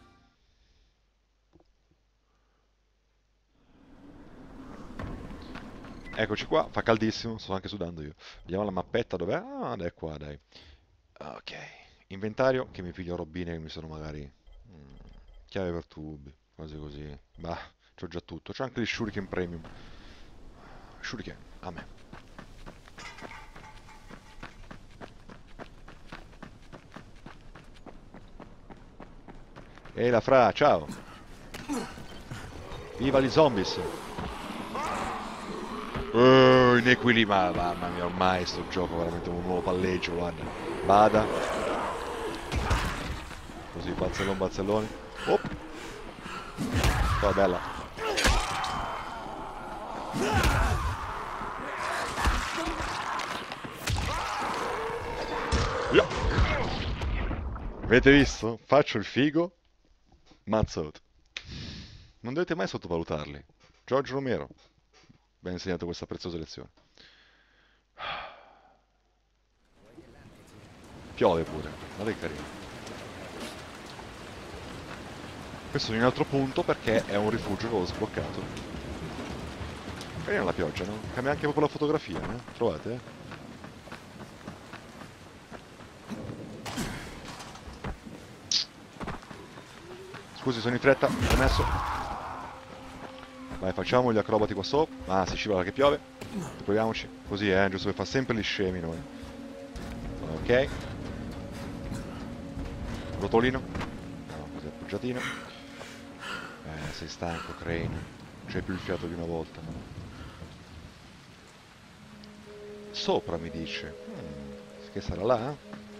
Eccoci qua, fa caldissimo, sto anche sudando io. Vediamo la mappetta, dov'è? Ah, è qua, dai. Ok. Inventario, che mi piglio robine che mi sono magari... Mm, chiave per tubi, cose così. Bah, c'ho già tutto. C'ho anche gli Shuriken Premium. Shuriken, a me. Ehi la fra, ciao! Viva gli zombies! Uh, in equilibrio, mamma mia, ormai sto gioco è veramente un nuovo palleggio, guarda. Vada. Così, bazzellone, bazzellone. Oh. Qua, bella. Yeah. Avete visto? Faccio il figo. Mazzato. Non dovete mai sottovalutarli. Giorgio Romero mi ha insegnato questa preziosa lezione. Piove pure, guarda che carino. Questo è un altro punto perché è un rifugio che ho sbloccato. Carina la pioggia, no? Cambia anche proprio la fotografia, no? Trovate? Eh? Scusi, sono in fretta, ho messo. Vai, facciamo gli acrobati qua sopra. Ah, si scivola che piove. Proviamoci. Così, eh, giusto per fare sempre gli scemi noi. Ok. Rotolino. No, così appoggiatino. Eh, sei stanco, Crane. C'hai più il fiato di una volta. Sopra mi dice. Hmm, che sarà là?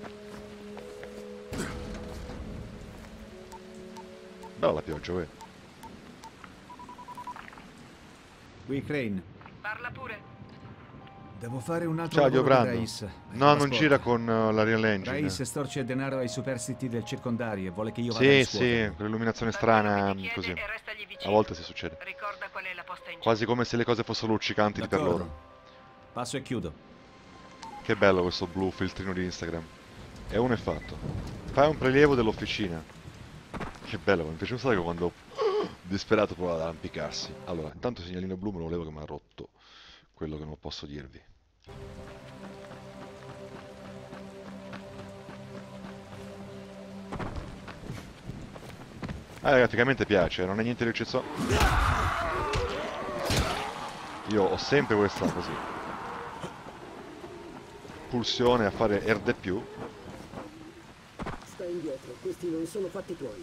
Bella la pioggia, uè. Qui Crane. Parla pure. Devo fare un altro Ciao, lavoro per Diobrando. Rais. No, non gira con uh, la Real Engine. Rais storce denaro ai superstiti del circondario e vuole che io vada Sì, in sì, quell'illuminazione strana, così. A volte si succede. Ricorda qual è la posta in Quasi come se le cose fossero luccicanti per D'accordo. loro. Passo e chiudo. Che bello questo blu filtrino di Instagram. E uno è fatto. Fai un prelievo dell'officina. Che bello, mi piace un sacco quando disperato prova ad arrampicarsi. Allora, intanto il segnalino blu me lo levo che mi ha rotto quello che non posso dirvi. Ah, graficamente piace, non è niente di eccezionale. Io ho sempre questa così pulsione a fare R D più. Stai indietro, questi non sono fatti tuoi.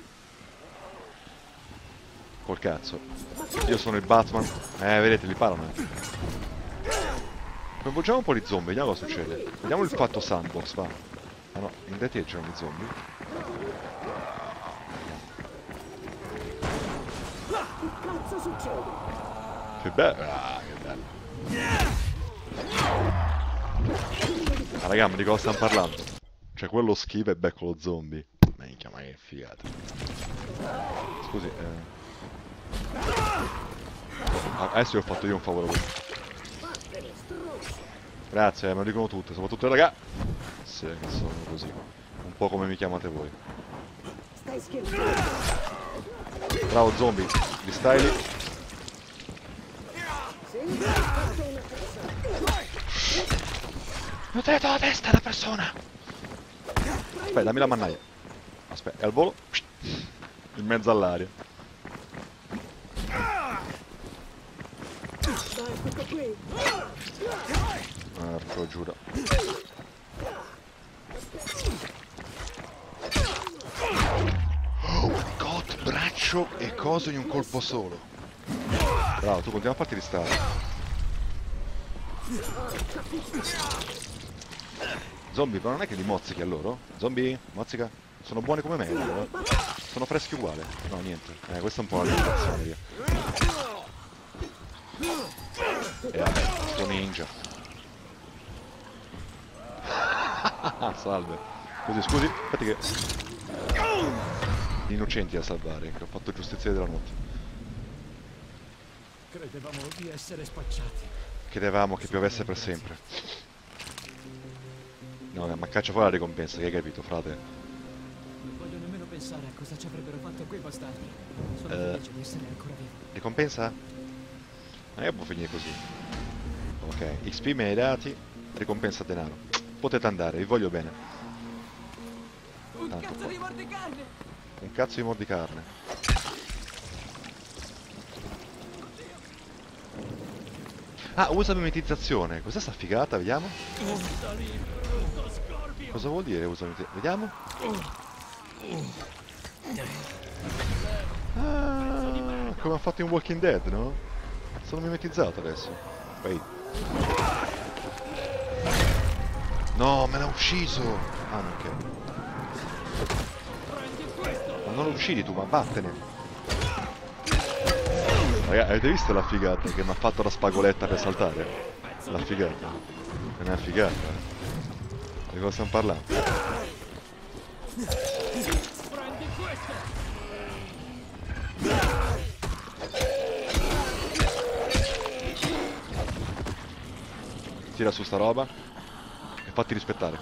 Col cazzo. Io sono il Batman. Eh, vedete, li parlano. Coinvolgiamo un po' di zombie, vediamo cosa succede. Vediamo il fatto sandbox, va. Ah no, in realtà c'erano i zombie. Che cazzo succede? Che bello. Ah, che bello. Ah, raga, ma di cosa stiamo parlando? Cioè, quello schiva e becco lo zombie. Minchia, ma che figata. Scusi, eh... Ah, adesso vi ho fatto io un favore a voi. Grazie, me lo dicono tutte, soprattutto le ragazze. Sì, che sono così. Un po' come mi chiamate voi. Stai scherzando? Bravo zombie, li stai lì. Mi ho tagliato la testa alla persona. Aspetta, dammi la mannaia. Aspetta, è al volo. In mezzo all'aria. Porco giuro. Oh my god, braccio e coso in un colpo solo. Bravo, tu continua a farti ristare. Zombie, ma non è che li mozzichi a loro? Zombie, mozzica? Sono buoni come me, eh? Sono freschi uguali. No, niente. Eh, questa è un po' una limitazione via. E vabbè, sto ninja. Salve. Scusi, scusi, aspetti che... Gli innocenti a salvare, che ho fatto giustizia della notte. Credevamo di essere spacciati. Chiedevamo che piovesse per sempre. No, ma caccia fuori la ricompensa, che hai capito, frate? Non voglio nemmeno pensare a cosa ci avrebbero fatto quei bastardi. Sono Eh. felice di essere ancora vivo. Ricompensa? Ma io può finire così. Ok, X P mi hai dati, ricompensa denaro. Potete andare, vi voglio bene. Un Tanto cazzo qua. di mordicarne! Un cazzo di mordicarne. Ah, usa mimetizzazione. Cos'è sta figata? Vediamo. Cosa vuol dire usa mimetizzazione? Vediamo. Ah, come ha fatto in Walking Dead, no? Sono mimetizzato adesso. Wait. No, me l'ha ucciso! Ah, no, ok. Ma non lo uccidi tu, ma vattene! Ragazzi, avete visto la figata che mi ha fatto la spagoletta per saltare? La figata. Non è una figata. Di cosa stiamo parlando? Tira su sta roba e fatti rispettare.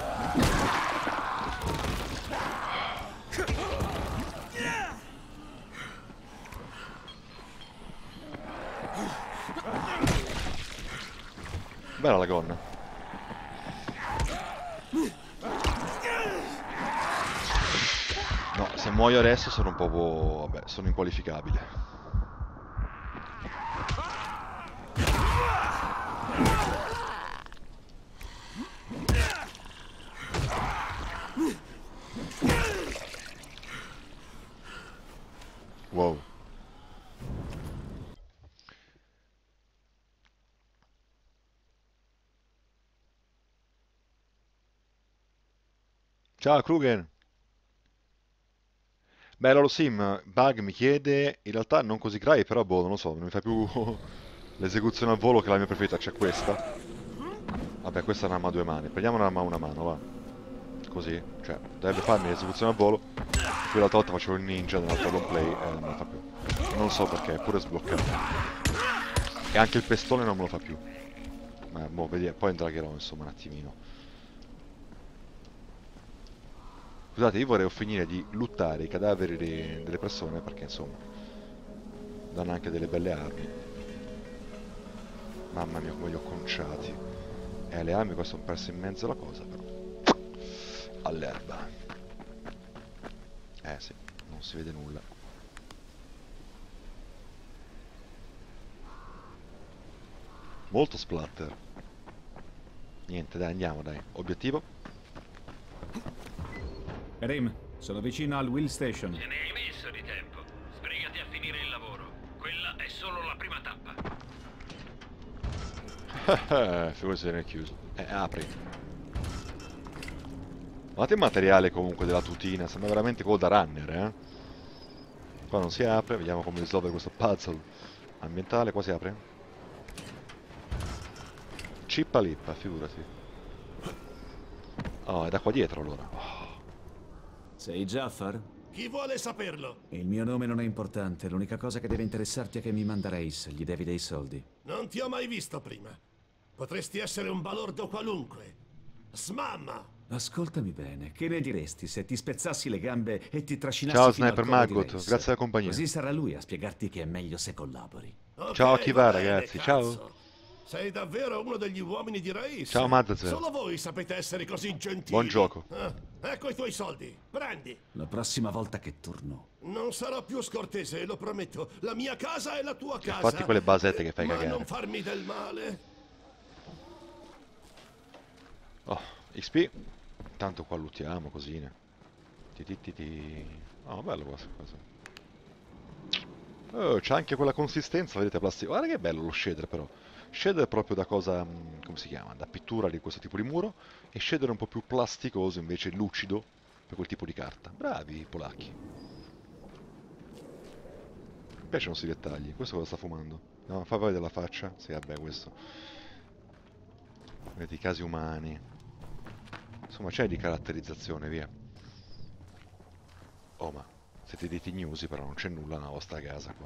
Bella la gonna. No, se muoio adesso sono un po'... vabbè, sono inqualificabile. Wow. Ciao Kruger. Beh, lo sim, Bug mi chiede, in realtà non così grave, però boh, non lo so, non mi fa più l'esecuzione al volo che è la mia preferita, c'è questa. Vabbè, questa è un'arma a due mani, prendiamo un'arma a una mano, va. Così, cioè, dovrebbe farmi l'esecuzione al volo. Qui l'altra volta facevo il ninja nell'altro long play e non me lo fa più. Non so perché, è pure sbloccato. E anche il pestone non me lo fa più. Ma boh, vediamo, poi indragherò insomma un attimino. Scusate, io vorrei finire di lottare i cadaveri de delle persone perché insomma danno anche delle belle armi. Mamma mia come li ho conciati. E le armi qua sono perse in mezzo alla cosa però. All'erba. Eh sì, non si vede nulla. Molto splatter. Niente, dai, andiamo, dai. Obiettivo? Karim, sono vicino al Will Station. Ce ne hai messo di tempo. Sbrigati a finire il lavoro. Quella è solo la prima tappa. Figurati se ne è chiuso. Eh, apri. Guardate il materiale comunque della tutina, sembra veramente quello da runner, eh. Qua non si apre, vediamo come risolve questo puzzle ambientale, qua si apre. Cippa lippa, figurati. Oh, è da qua dietro allora. Oh. Sei Jaffar? Chi vuole saperlo? Il mio nome non è importante, l'unica cosa che deve interessarti è che mi manda Race, gli devi dei soldi. Non ti ho mai visto prima. Potresti essere un balordo qualunque. Smamma! Ascoltami bene, che ne diresti se ti spezzassi le gambe e ti trascinassi Ciao fino al Sniper collo di Maggot, Race? grazie alla compagnia. Così sarà lui a spiegarti che è meglio se collabori. Okay, ciao a chi va, va bene, ragazzi, cazzo. ciao. Sei davvero uno degli uomini di Race? Ciao Mazzazer. Solo voi sapete essere così gentili. Buon gioco. Ah, ecco i tuoi soldi, prendi. La prossima volta che torno. Non sarò più scortese, lo prometto. La mia casa è la tua casa. Fatti quelle basette che fai Ma cagare. non farmi del male. Oh, X P. Tanto qua luttiamo, cosine. Ti ti ti ti. Oh, bello questa cosa. Oh, c'ha anche quella consistenza, vedete, plastica. Guarda che bello lo shader però. Shader proprio da cosa, come si chiama? Da pittura di questo tipo di muro. E shader un po' più plasticoso, invece lucido, per quel tipo di carta. Bravi i polacchi. Mi piacciono questi dettagli. Questo cosa sta fumando? No, fa vedere la faccia. Sì, vabbè, questo. Vedete i casi umani. Insomma, c'è di caratterizzazione, via. Oh, ma siete dei tignosi, però non c'è nulla nella vostra casa qua.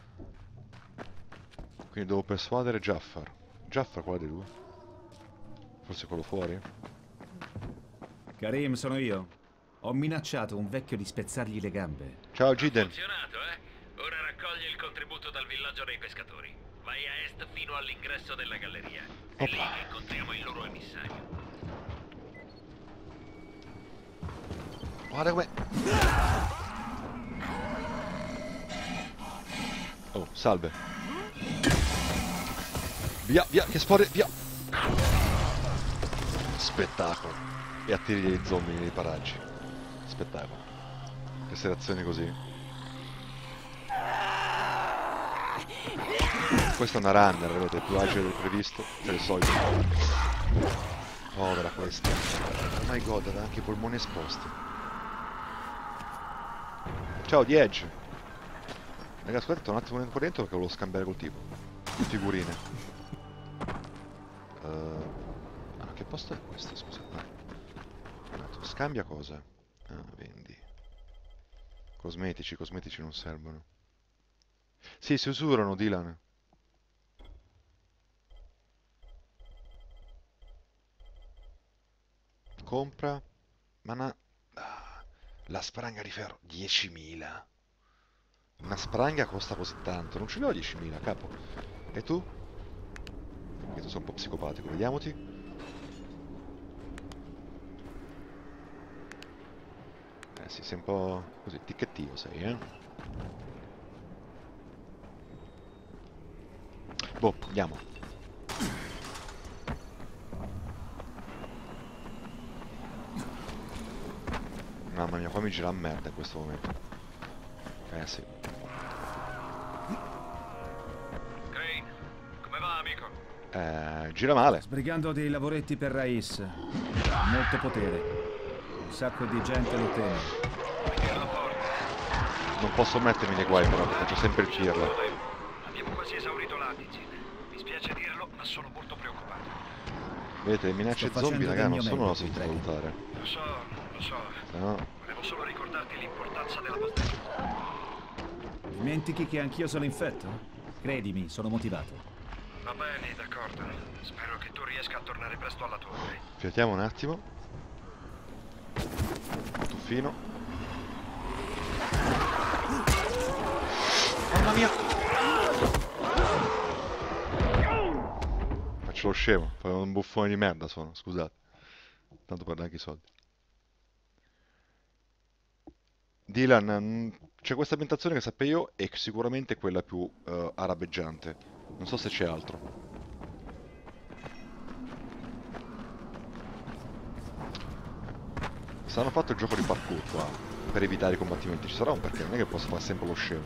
Quindi devo persuadere Jaffar. Jaffar, quale dei due? Forse quello fuori? Karim, sono io. Ho minacciato un vecchio di spezzargli le gambe. Ciao Giden. Funzionato, eh? Ora raccogli il contributo dal villaggio dei pescatori. Vai a est fino all'ingresso della galleria. È lì che incontriamo il loro emissario. Guarda come... Oh, salve. Via, via, che spore, via. Spettacolo. E attiri gli zombie nei paraggi. Spettacolo. Queste reazioni così. Questa è una runner, vedete, più agile del previsto, per il solito. Povera questa. Oh my god, aveva anche i polmoni esposti. Ciao, The Edge. Raga, scusate, un attimo qua dentro perché volevo scambiare col tipo. Le figurine. Uh, ah, che posto è questo, scusa? Ah. Scambia cosa? Ah, vendi. Cosmetici, cosmetici non servono. Sì, si usurano, Dylan. Compra. Ma na... ah, la spranga di ferro. diecimila. Una spranga costa così tanto. Non ce l'ho diecimila, capo. E tu? Perché tu sei un po' psicopatico. Vediamoti. Eh sì, sei un po' così, ticchettino sei, eh? Boh, andiamo. Mamma mia, qua mi gira la merda in questo momento. Eh sì. Crane, come va, amico? Eh, gira male. Sbrigando dei lavoretti per Rais. Molto potere. Un sacco di gente lo teme. Non posso mettermi nei guai però, faccio sempre il pirla. Abbiamo quasi esaurito l'Atticin. Mi spiace dirlo, ma sono molto preoccupato. Vedete, le minacce zombie, raga, non sono da sottovalutare. Lo so, lo so. No. Volevo solo ricordarti l'importanza della battaglia. Dimentichi che anch'io sono infetto? Credimi, sono motivato. Va bene, d'accordo. Spero che tu riesca a tornare presto alla torre. Fiatiamo un attimo. Tuffino. Mamma mia! Faccio lo scemo, farò un buffone di merda sono, scusate. Tanto per anche i soldi. Dylan, c'è questa ambientazione che sappia io e sicuramente quella più uh, arabeggiante. Non so se c'è altro. Se hanno fatto il gioco di parkour qua per evitare i combattimenti ci sarà un perché, non è che posso fare sempre lo scemo.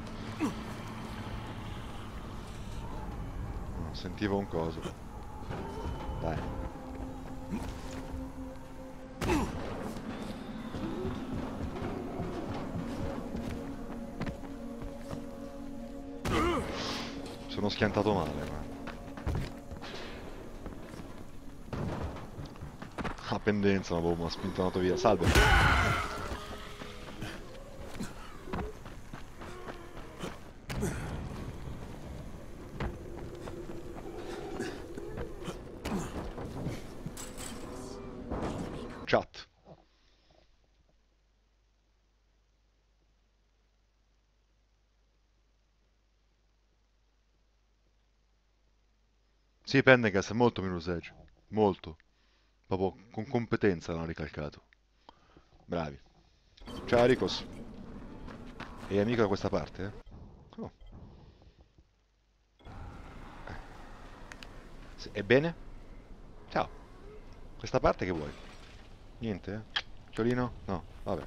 No, sentivo un coso. Dai. Sono schiantato male, ma... A pendenza, ma boh, mi ha spintonato via. Salve. Chat. Sì, Pendergast è molto meno edge. Molto. Proprio con competenza l'hanno ricalcato. Bravi. Ciao Ricos. E amico da questa parte, eh? Oh. Eh. Sì, ebbene? Ciao. Questa parte che vuoi? Niente, eh? Ciolino? No, vabbè.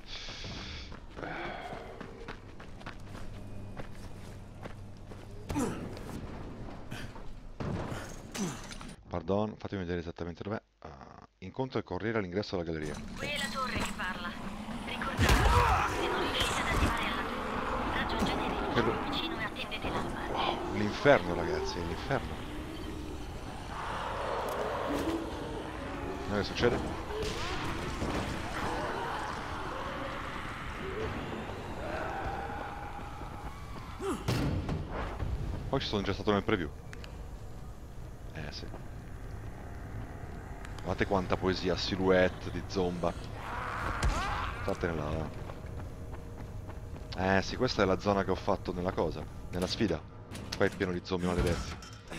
Pardon, fatemi vedere esattamente dov'è. Uh, incontro il corriere all'ingresso della galleria. Qui è la torre che parla. Ricordate, se non riuscite ad arrivare alla torre, raggiungete il Quello... vicino e attendete l'alba. Wow, l'inferno ragazzi, è l'inferno. Che succede? Poi ci sono già stato nel preview. Eh sì. Guardate quanta poesia, silhouette di zomba. Statene là. Eh sì, questa è la zona che ho fatto nella cosa, nella sfida. Qua è pieno di zombie maledetti.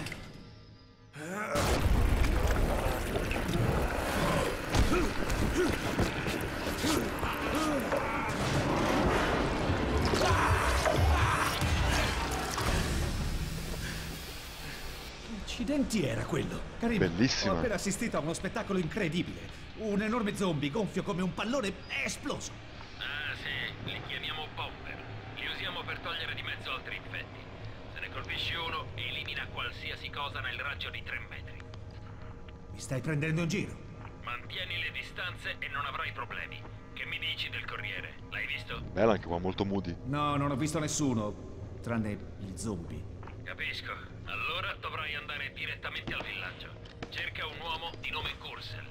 Accidenti era quello. Karim, bellissima. Ho appena assistito a uno spettacolo incredibile. Un enorme zombie gonfio come un pallone è esploso. Ah sì, li chiamiamo bomber. Li usiamo per togliere di mezzo altri infetti. Se ne colpisce Colpisci uno, elimina qualsiasi cosa nel raggio di tre metri. Mi stai prendendo in giro? Mantieni le distanze e non avrai problemi. Che mi dici del corriere? L'hai visto? Bella anche qua, molto moody. No, non ho visto nessuno, tranne gli zombie. Capisco. Allora dovrai andare direttamente al villaggio. Cerca un uomo di nome Gursel.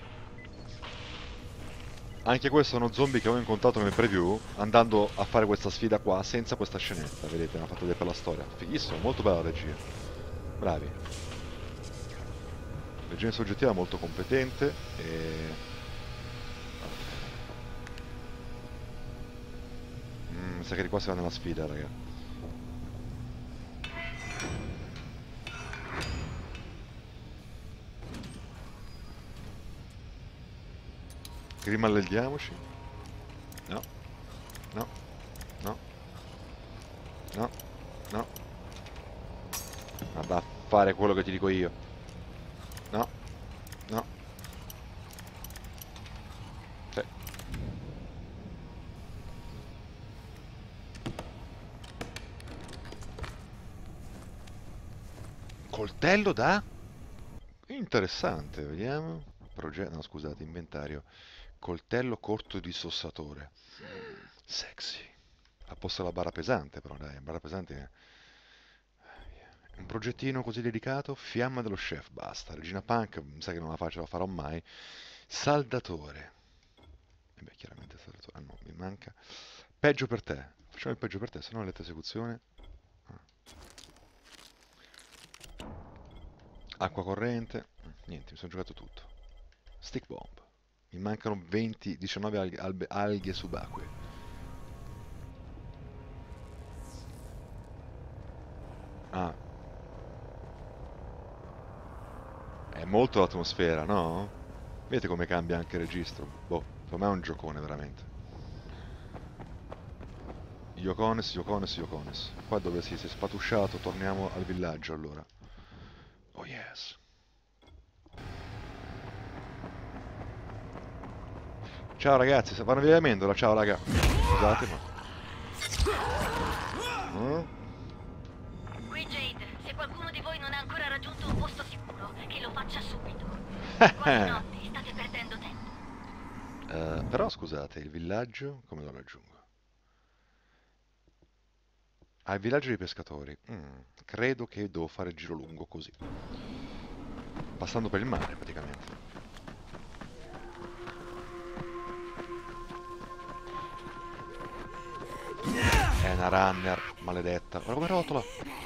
Anche questo è uno zombie che avevo incontrato nel preview, andando a fare questa sfida qua senza questa scenetta, vedete, mi ha fatto vedere per la storia. Fighissimo, molto bella la regia. Bravi. Regia soggettiva molto competente e... Mm, mi sa che di qua si va nella sfida, raga. Rimallediamoci. No. No. No. No. No. Vada a fare quello che ti dico io. No. No. Sì. Coltello da? Interessante, vediamo. Progetto, no scusate, inventario. Coltello corto di sossatore. Sexy. A posto la barra pesante, però dai, barra pesante. Un progettino così dedicato. Fiamma dello chef, basta. Regina Punk, mi sa che non la faccio, la farò mai. Saldatore. E beh, chiaramente saldatore. Ah no, mi manca. Peggio per te. Facciamo il peggio per te, se no letta esecuzione. Ah. Acqua corrente. Niente, mi sono giocato tutto. Stick bomb. Mi mancano venti, diciannove alghe, albe, alghe subacquee. Ah. È molto l'atmosfera, no? Vedete come cambia anche il registro? Boh, per me è un giocone veramente. Iocones, Iocones, Iocones. Qua dove si, si è spatusciato, torniamo al villaggio allora. Oh yes. Ciao ragazzi, sta vanno via Mendola, ciao raga. Scusate ma... Mm? Qui Jade, se qualcuno di voi non ha ancora raggiunto un posto sicuro, che lo faccia subito. Quasi notte, state perdendo tempo. Uh, però scusate, il villaggio come lo raggiungo? Ah, il villaggio dei pescatori. Mm, credo che devo fare il giro lungo così. Passando per il mare praticamente. È una runner, maledetta. Guarda come rotola.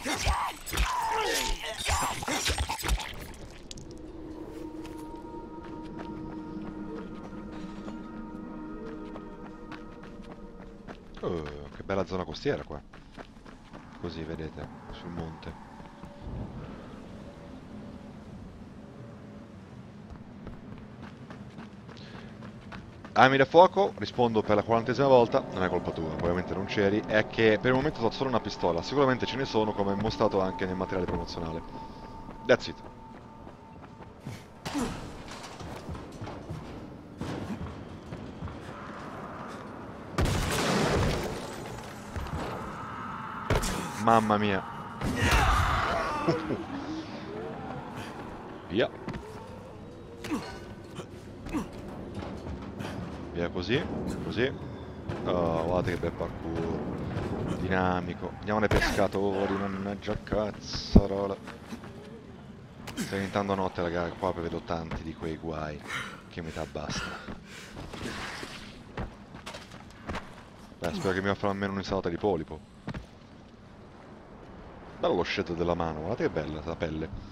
Oh, che bella zona costiera qua. Così, vedete, sul monte. Armi da fuoco, rispondo per la quarantesima volta, non è colpa tua, ovviamente non c'eri, è che per il momento ho solo una pistola, sicuramente ce ne sono come mostrato anche nel materiale promozionale. That's it. Mamma mia. Via. Via così, così. Oh, guardate che bel parkour. Dinamico. Andiamo nei pescatori, mannaggia cazzarola. Sta diventando notte, raga, qua vedo tanti di quei guai. Che metà basta. Beh, spero che mi offra almeno un'insalata di polipo. Bello lo scelto della mano, guardate che bella la pelle.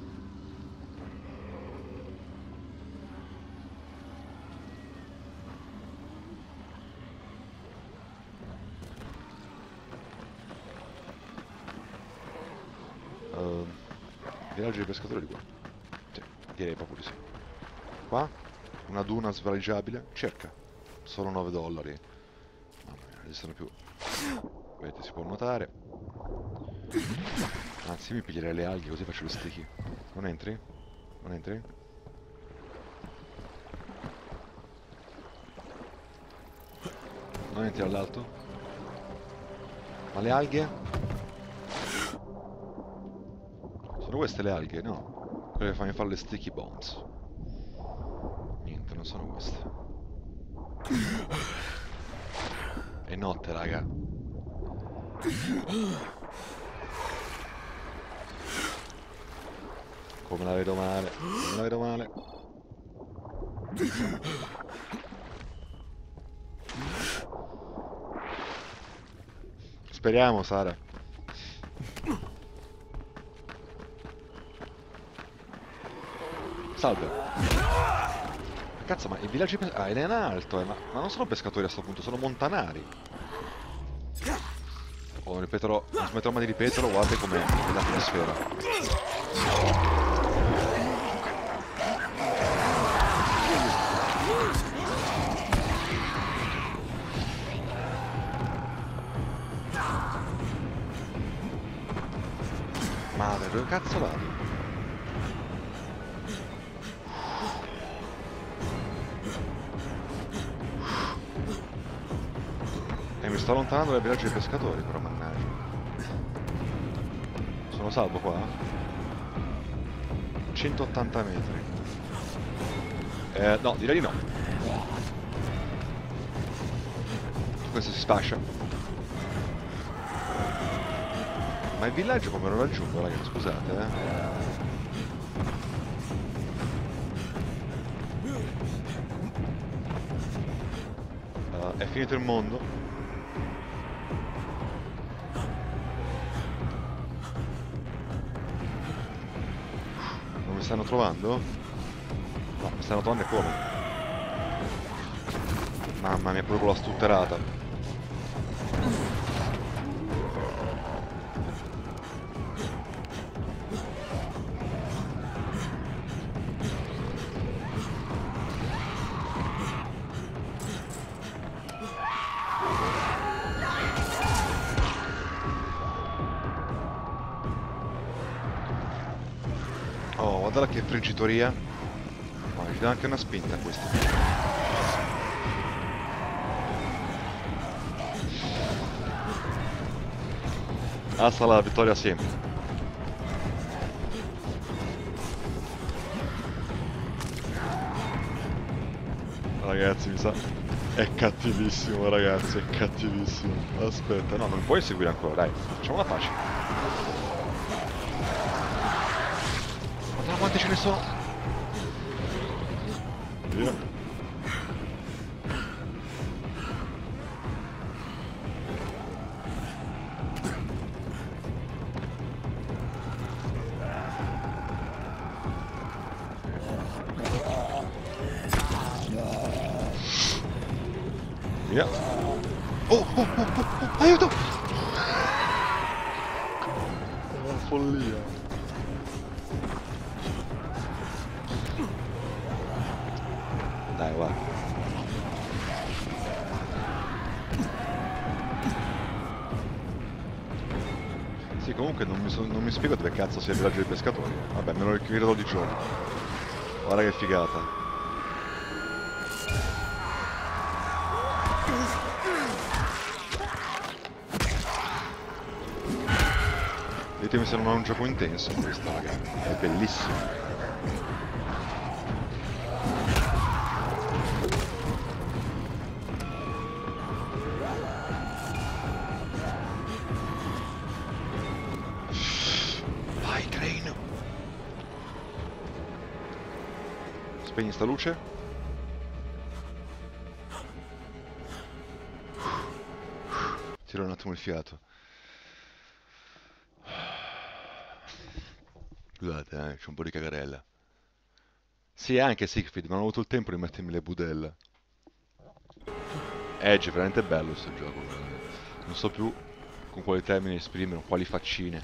Uh, villaggio di pescatori di qua. Sì, direi proprio di sì. Qua, una duna svaligiabile, cerca. Solo nove dollari. Mamma mia, non esistono più. Vedete, si può nuotare. Anzi, mi piglierei le alghe così faccio le sticky. Non entri? Non entri? Non entri all'alto? Ma le alghe? Sono queste le alghe? No. Quelle che fanno fare le sticky bombs. Niente, non sono queste. È notte, raga. Come la vedo male. Come la vedo male. Speriamo, Sara. Salve. Cazzo, ma i villaggi... Ah, è in alto, eh, ma, ma non sono pescatori a sto punto, sono montanari. Oh, ripeterò, non smetterò mai di ripeterlo, guardate com'è l'atmosfera. Madre, dove cazzo vado? E mi sto allontanando dal villaggio dei pescatori, però mannaggia. Sono salvo qua? centottanta metri. Eh, no, direi di no. Questo si sfascia. Ma il villaggio come lo raggiungo, ragazzi? Scusate, eh. Uh, è finito il mondo. Non mi stanno trovando? No, mi stanno trovando e come? Mamma mia, proprio la stutterata. Oh, guardala che friggitoria. Ma gli dà anche una spinta a questa. Alza la vittoria sempre. Ragazzi, mi sa... È cattivissimo, ragazzi, è cattivissimo. Aspetta, no, non puoi seguire ancora, dai. Facciamo la pace. Guarda quante ce ne sono. Via. Via. Oh, oh, oh, oh, oh, aiuto! È una follia. Dai, guarda. Sì, comunque non mi, so, non mi spiego dove cazzo sia il villaggio dei pescatori. Vabbè, me lo ricorderò di giorno. Guarda che figata. Ditemi se non è un gioco intenso questo, raga. È bellissimo. Vai, Crane. Spegni sta luce. Tiro un attimo il fiato. Scusate, eh, c'è un po' di cagarella. Sì, anche Siegfried, ma non ho avuto il tempo di mettermi le budella. Edge, è veramente bello questo gioco. Non so più con quali termini esprimerlo, quali faccine.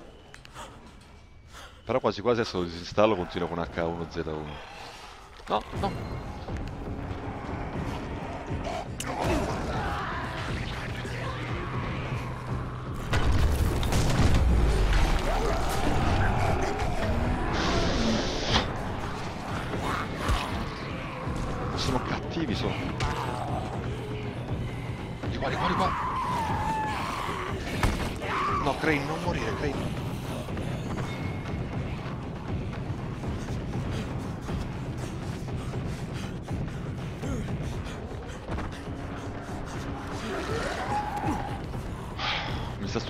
Però quasi quasi adesso lo disinstallo, continuo con H uno Z uno. No, no. Sono cattivi, sono. Di qua, di qua, di qua. No, Crane, non morire, Crane.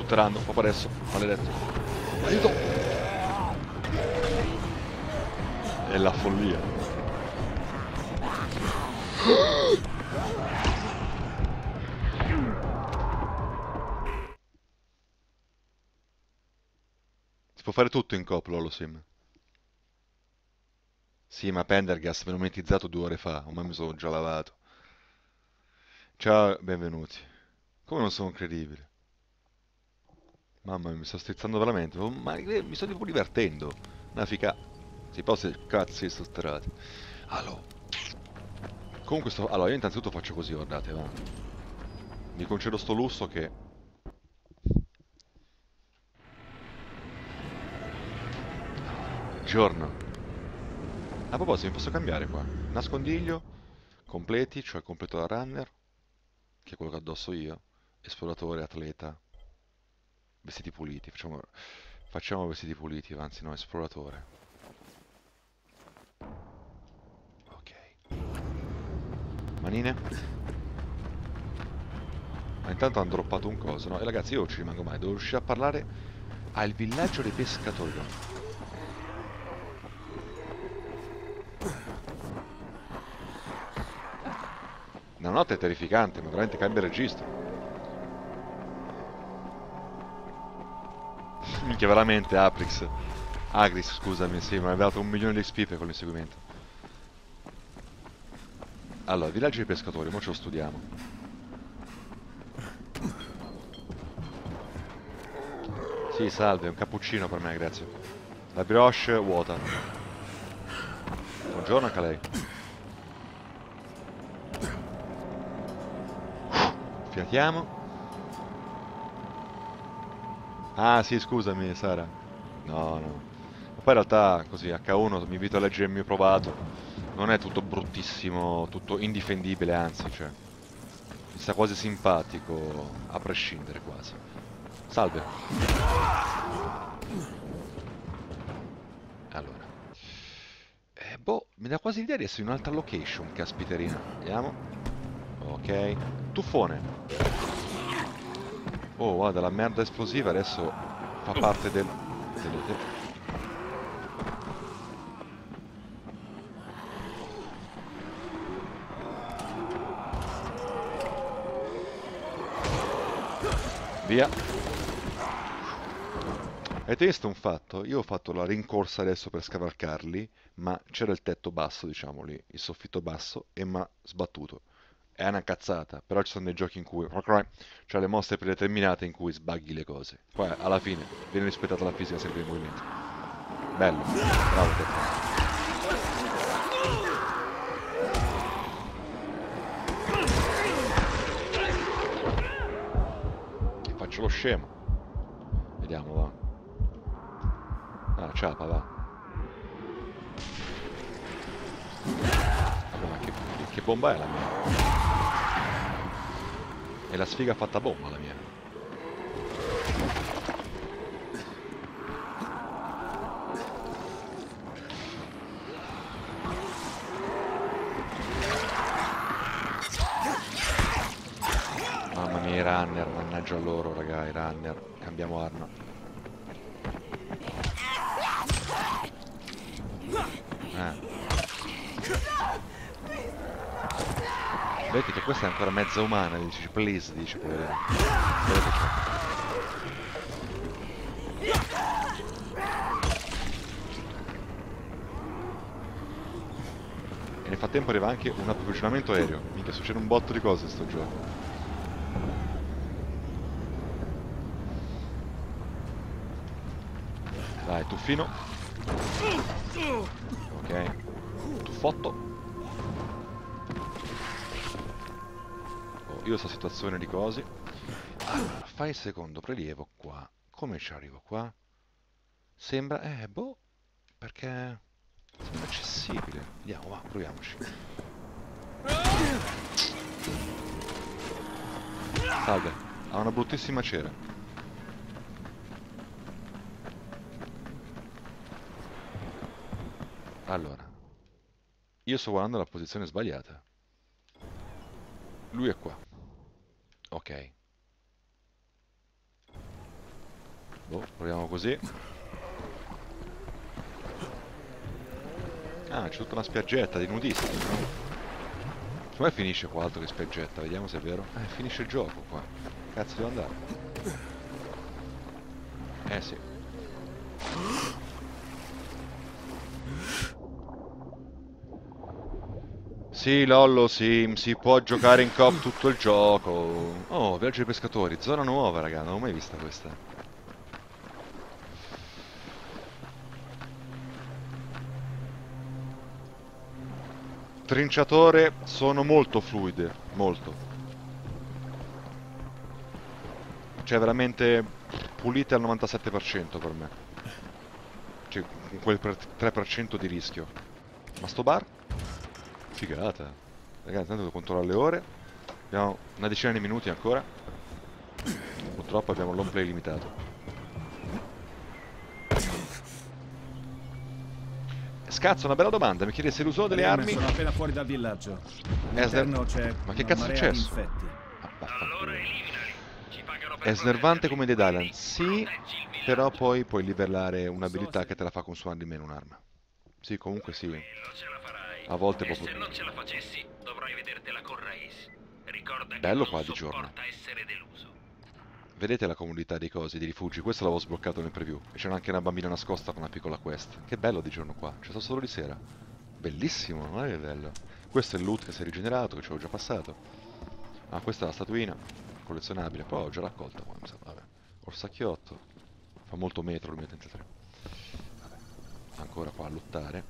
tutteranno proprio adesso, maledetto. Aiuto! È la follia. Si può fare tutto in coop, Lolo Sim. Sì, ma Pendergast me l'ho monetizzato due ore fa, ormai mi sono già lavato. Ciao, benvenuti. Come non sono credibile? Mamma mia, mi sto strizzando veramente. Oh, ma mi sto tipo divertendo. Una fica. Si possa cazzi sosterrati. Allora. Comunque sto. Allora, io innanzitutto faccio così, guardate, va. Mi concedo sto lusso che. Giorno. A proposito, mi posso cambiare qua. Nascondiglio. Completi, cioè completo da runner. Che è quello che ho addosso io. Esploratore, atleta. Vestiti puliti, facciamo, facciamo vestiti puliti, anzi no, esploratore. Ok. Manine. Ma intanto hanno droppato un coso, no? E ragazzi, io non ci rimango mai, devo riuscire a parlare al villaggio dei pescatori. La notte è terrificante, ma veramente cambia registro. Minchia, veramente Aprix. Agris, scusami, sì, mi aveva dato un milione di spipe con l'inseguimento. Allora, villaggio dei pescatori, mo ce lo studiamo. Sì, salve, un cappuccino per me, grazie. La brioche vuota. Buongiorno anche a lei. Fiatiamo. Ah sì, scusami Sara. No, no. Ma poi in realtà così acca uno mi invito a leggere il mio provato. Non è tutto bruttissimo, tutto indifendibile, anzi, cioè. Mi sta quasi simpatico, a prescindere quasi. Salve. Allora. Eh, boh, mi dà quasi l'idea di essere in un'altra location, caspiterina. Vediamo. Ok. Tuffone. Oh, guarda, la merda esplosiva adesso fa parte del... del... Via. Avete visto un fatto? Io ho fatto la rincorsa adesso per scavalcarli, ma c'era il tetto basso, diciamo lì, il soffitto basso, e mi ha sbattuto. È una cazzata, però ci sono dei giochi in cui c'è le mosse predeterminate in cui sbaghi le cose. Poi alla fine viene rispettata la fisica sempre in movimento. Bello, bravo te. E faccio lo scemo. Vediamo, va. Ah, ciapa, va. Vabbè, ma che, che bomba è la mia? È la sfiga fatta bomba la mia. Mamma mia, i runner, mannaggia loro, raga, i runner. Cambiamo arma. Eh. Vedete che questa è ancora mezza umana, dice, please, dice, poverino. Vedete che... E nel frattempo arriva anche un approvvigionamento aereo. Minchia, succede un botto di cose in sto gioco. Dai, tuffino. Ok. Tuffotto. Io questa situazione di cose. Allora, fai il secondo prelievo qua. Come ci arrivo qua? Sembra... Eh, boh. Perché... sembra accessibile. Vediamo, va, proviamoci. Salve. Ha una bruttissima cera. Allora. Io sto guardando la posizione sbagliata. Lui è qua. Ok. Boh, proviamo così. Ah, c'è tutta una spiaggetta di nudisti, no? Secondo me finisce qua altro che spiaggetta, vediamo se è vero. Eh, finisce il gioco qua. Cazzo devo andare? Eh sì. Sì, Lollo, sì, si può giocare in coop tutto il gioco. Oh, viaggio dei pescatori, zona nuova, raga, non ho mai vista questa. Trinciatore sono molto fluide, molto. Cioè veramente pulite al novantasette per cento per me. Cioè con quel tre per cento di rischio. Ma sto bar? Figata. Ragazzi, intanto devo controllare le ore. Abbiamo una decina di minuti ancora. Purtroppo abbiamo un long play limitato. Scazzo, una bella domanda. Mi chiede se l'uso delle armi... Sono appena fuori dal villaggio. Esner... All'interno c'è Ma che una cazzo è marea di successo? infetti. È snervante come Dead Island? Sì, però poi puoi livellare un'abilità che te la fa consumare di meno un'arma. Sì, comunque sì. A volte E proprio... se non ce la facessi, dovrai vedertela con Raiz. Ricorda Bello che qua non di giorno. sopporta essere deluso. Vedete la comunità dei cosi, dei rifugi? Questo l'avevo sbloccato nel preview. E c'era anche una bambina nascosta con una piccola quest. Che bello di giorno qua. C'è stato solo di sera. Bellissimo, non è che bello. Questo è il loot che si è rigenerato, che ci avevo già passato. Ah, questa è la statuina. Collezionabile. Poi ho già raccolta qua, mi sa. Vabbè. Orsacchiotto. Fa molto metro il mio trentatré. Vabbè. Ancora qua a lottare.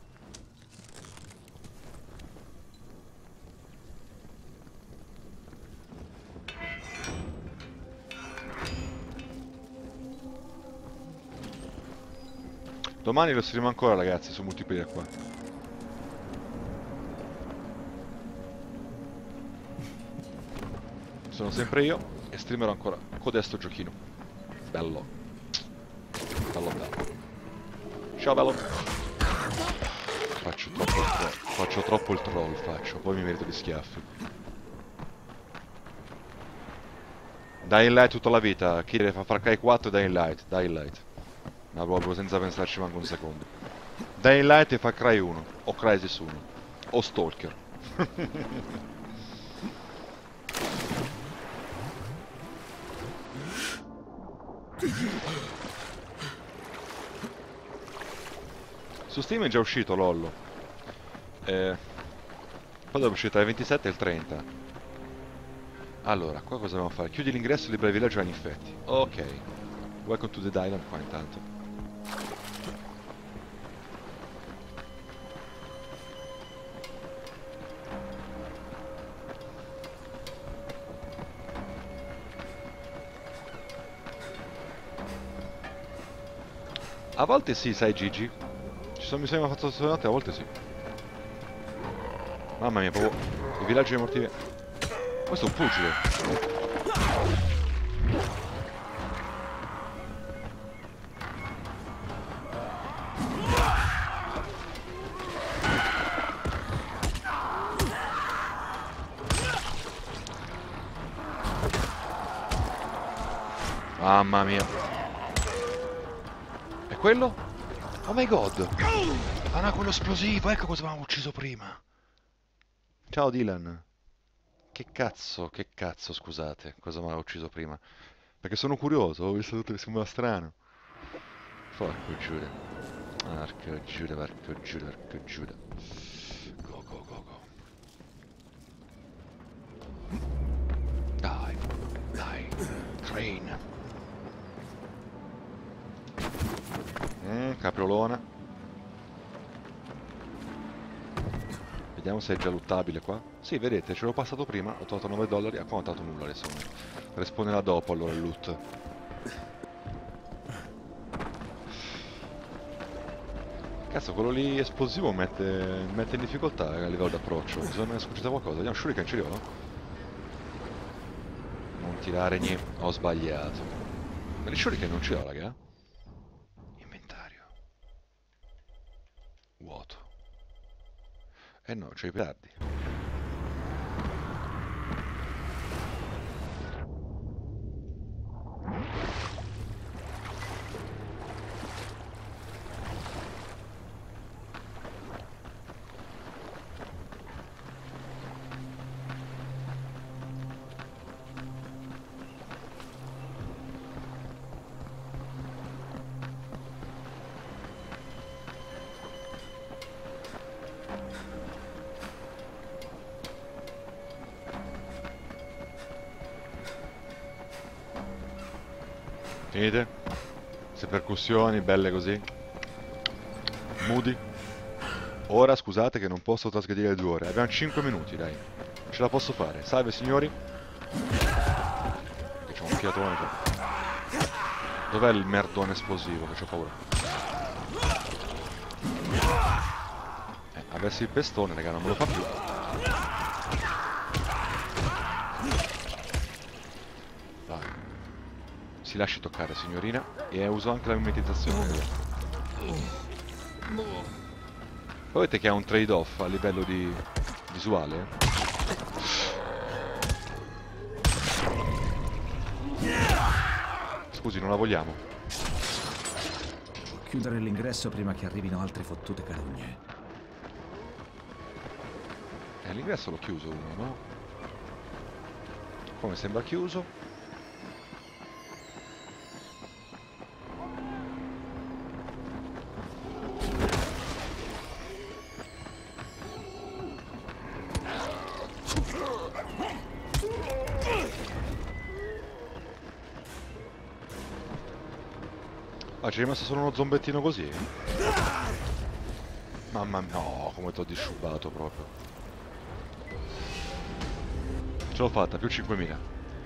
Domani lo streamo ancora, ragazzi, su multiplayer qua. Sono sempre io e streamerò ancora codesto giochino. Bello. Bello bello. Ciao bello. Faccio troppo il troll. Faccio troppo il troll, faccio. Poi mi merito di schiaffi. Dying Light tutta la vita. Chi deve fare Far Cry quattro e Dying Light. Dying Light. Ma proprio senza pensarci manco un secondo. Dying Light e Far Cry uno. O Crysis uno. O Stalker. Su Steam è già uscito Lollo. Eh, poi dopo è uscito il ventisette e il trenta. Allora, qua cosa dobbiamo fare? Chiudi l'ingresso e libera il villaggio agli infetti. Ok. Welcome to the Island qua intanto. A volte sì, sai Gigi. Ci sono missioni che ho fatto questa notte, a volte sì. Mamma mia, proprio il villaggio dei morti. Questo è un pugile. Mamma mia. E quello? Oh my god! Ah no, quello esplosivo, ecco cosa avevamo ucciso prima. Ciao Dylan. Che cazzo, che cazzo, scusate, cosa mi aveva ucciso prima? Perché sono curioso, ho visto tutto che sembra strano. Porco Giuda. Porco Giuda, porco Giuda, porco Giuda. Go, go, go, go. Dai, dai, Crane. Mm, capriolona. Vediamo se è già luttabile qua. Sì, vedete, ce l'ho passato prima, ho trovato nove dollari, ha contato nulla adesso. Respawnerà dopo allora il loot. Cazzo, quello lì esplosivo mette, mette in difficoltà a livello d'approccio. Bisogna sfuggire qualcosa. Vediamo, Shuriken ce li ho? Non tirare niente. Ho sbagliato. Ma gli Shuriken non ce l'ho, raga. Vuoto. Eh no, c'ho i petardi. Vedete? Queste percussioni belle così. Moody. Ora scusate che non posso trasgredire due ore. Abbiamo cinque minuti, dai. Ce la posso fare. Salve signori. Che c'ho un fiatone qua. Dov'è il merdone esplosivo? Che c'ho paura. Eh, avessi il pestone, raga, non me lo fa più. Vai. Si lasci toccare, signorina. E uso anche la mimetizzazione. Vedete che ha un trade-off a livello di visuale? Scusi, non la vogliamo. Chiudere l'ingresso prima che arrivino altre fottute carogne. Eh, l'ingresso l'ho chiuso uno, no? Come sembra chiuso. Ah, ci è rimasto solo uno zombettino così? Mamma mia, no, come t'ho disciubato proprio. Ce l'ho fatta, più cinquemila.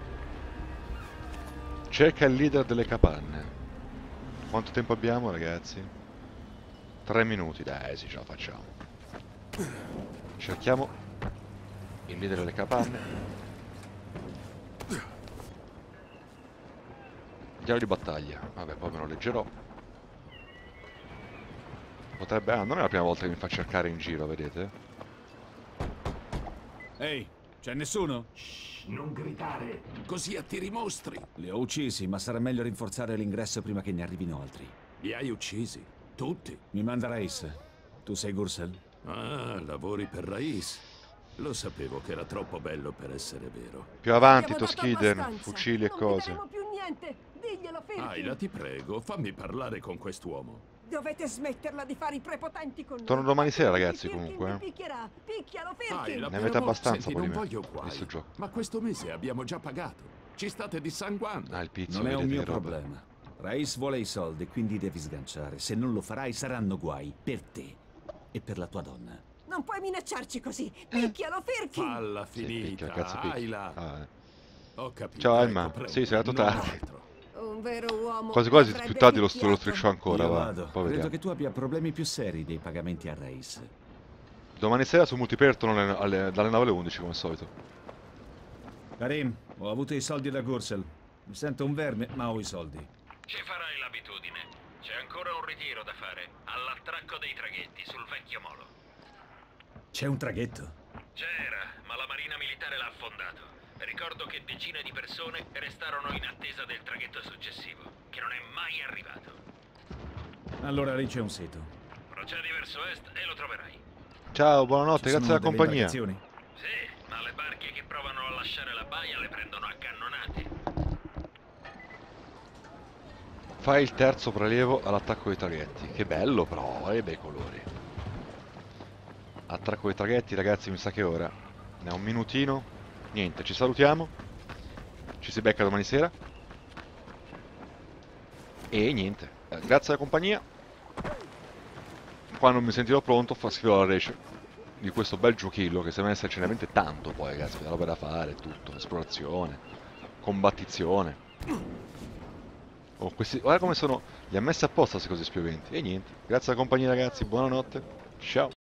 Cerca il leader delle capanne. Quanto tempo abbiamo, ragazzi? Tre minuti, dai, sì, ce la facciamo. Cerchiamo il leader delle capanne. Diario di battaglia. Vabbè, poi me lo leggerò. Potrebbe... Ah, non è la prima volta che mi fa cercare in giro, vedete? Ehi, c'è nessuno? Shh, non gridare, così attiri mostri. Li ho uccisi, ma sarà meglio rinforzare l'ingresso prima che ne arrivino altri. Li hai uccisi? Tutti? Mi manda Raiz. Tu sei Gursel? Ah, lavori per Raiz. Lo sapevo che era troppo bello per essere vero. Più avanti, Toskiden, fucili e cose. Non più niente. Diglielo, Firkin. Ayla, ti prego, fammi parlare con quest'uomo. Dovete smetterla di fare i prepotenti con noi. Torno domani sera, ragazzi, comunque. Mi picchierà. Picchialo, Firkin. Ayla, Ne avete abbastanza Senti, poi non di me, voglio guai, questo gioco. ma questo mese abbiamo già pagato. Ci state dissanguando. Ah, il pizzo, non è un vedete mio che roba. problema. Raiz vuole i soldi, quindi devi sganciare. Se non lo farai saranno guai per te e per la tua donna. Non puoi minacciarci così. Picchialo, Firkin. Falla finita, Picchia, cazzo picchia. Ayla. Ah, eh. Ho capito. Ciao, ecco, Elma. prego. Sì, sei arrivato Non tardi. altro. Un vero uomo. Quasi quasi avrebbe più tardi lo, st- picchiato. lo striscio ancora, Io va. vado. Poi Credo vediamo. che tu abbia problemi più seri dei pagamenti a Raiz. Domani sera su multiplayer torno alle, alle, dalle nove alle undici, come al solito. Karim, ho avuto i soldi da Gursel. Mi sento un verme, ma ho i soldi. Ci farai l'abitudine. C'è ancora un ritiro da fare. All'attracco dei traghetti, sul vecchio molo. C'è un traghetto? C'era, ma la Marina Militare l'ha affondato. Ricordo che decine di persone restarono in attesa del traghetto successivo, che non è mai arrivato. Allora lì c'è un sito. Procedi verso est e lo troverai. Ciao, buonanotte, Ci grazie sono della delle compagnia. imbarcazioni? Sì, ma le barche che provano a lasciare la baia le prendono a cannonate. Fai il terzo prelievo all'attacco dei traghetti. Che bello però, che bei colori. Attacco dei traghetti, ragazzi, mi sa che ora. Ne ha un minutino. Niente, ci salutiamo. Ci si becca domani sera. E niente. Eh, grazie alla compagnia. Quando mi sentirò pronto, fa scrivere la race di questo bel giochillo, che sembra essercene veramente tanto poi, ragazzi. Roba da fare, tutto. Esplorazione, combattizione. Oh, questi, guarda come sono. Li ha messi apposta queste cose spioventi. E niente. Grazie alla compagnia, ragazzi. Buonanotte. Ciao.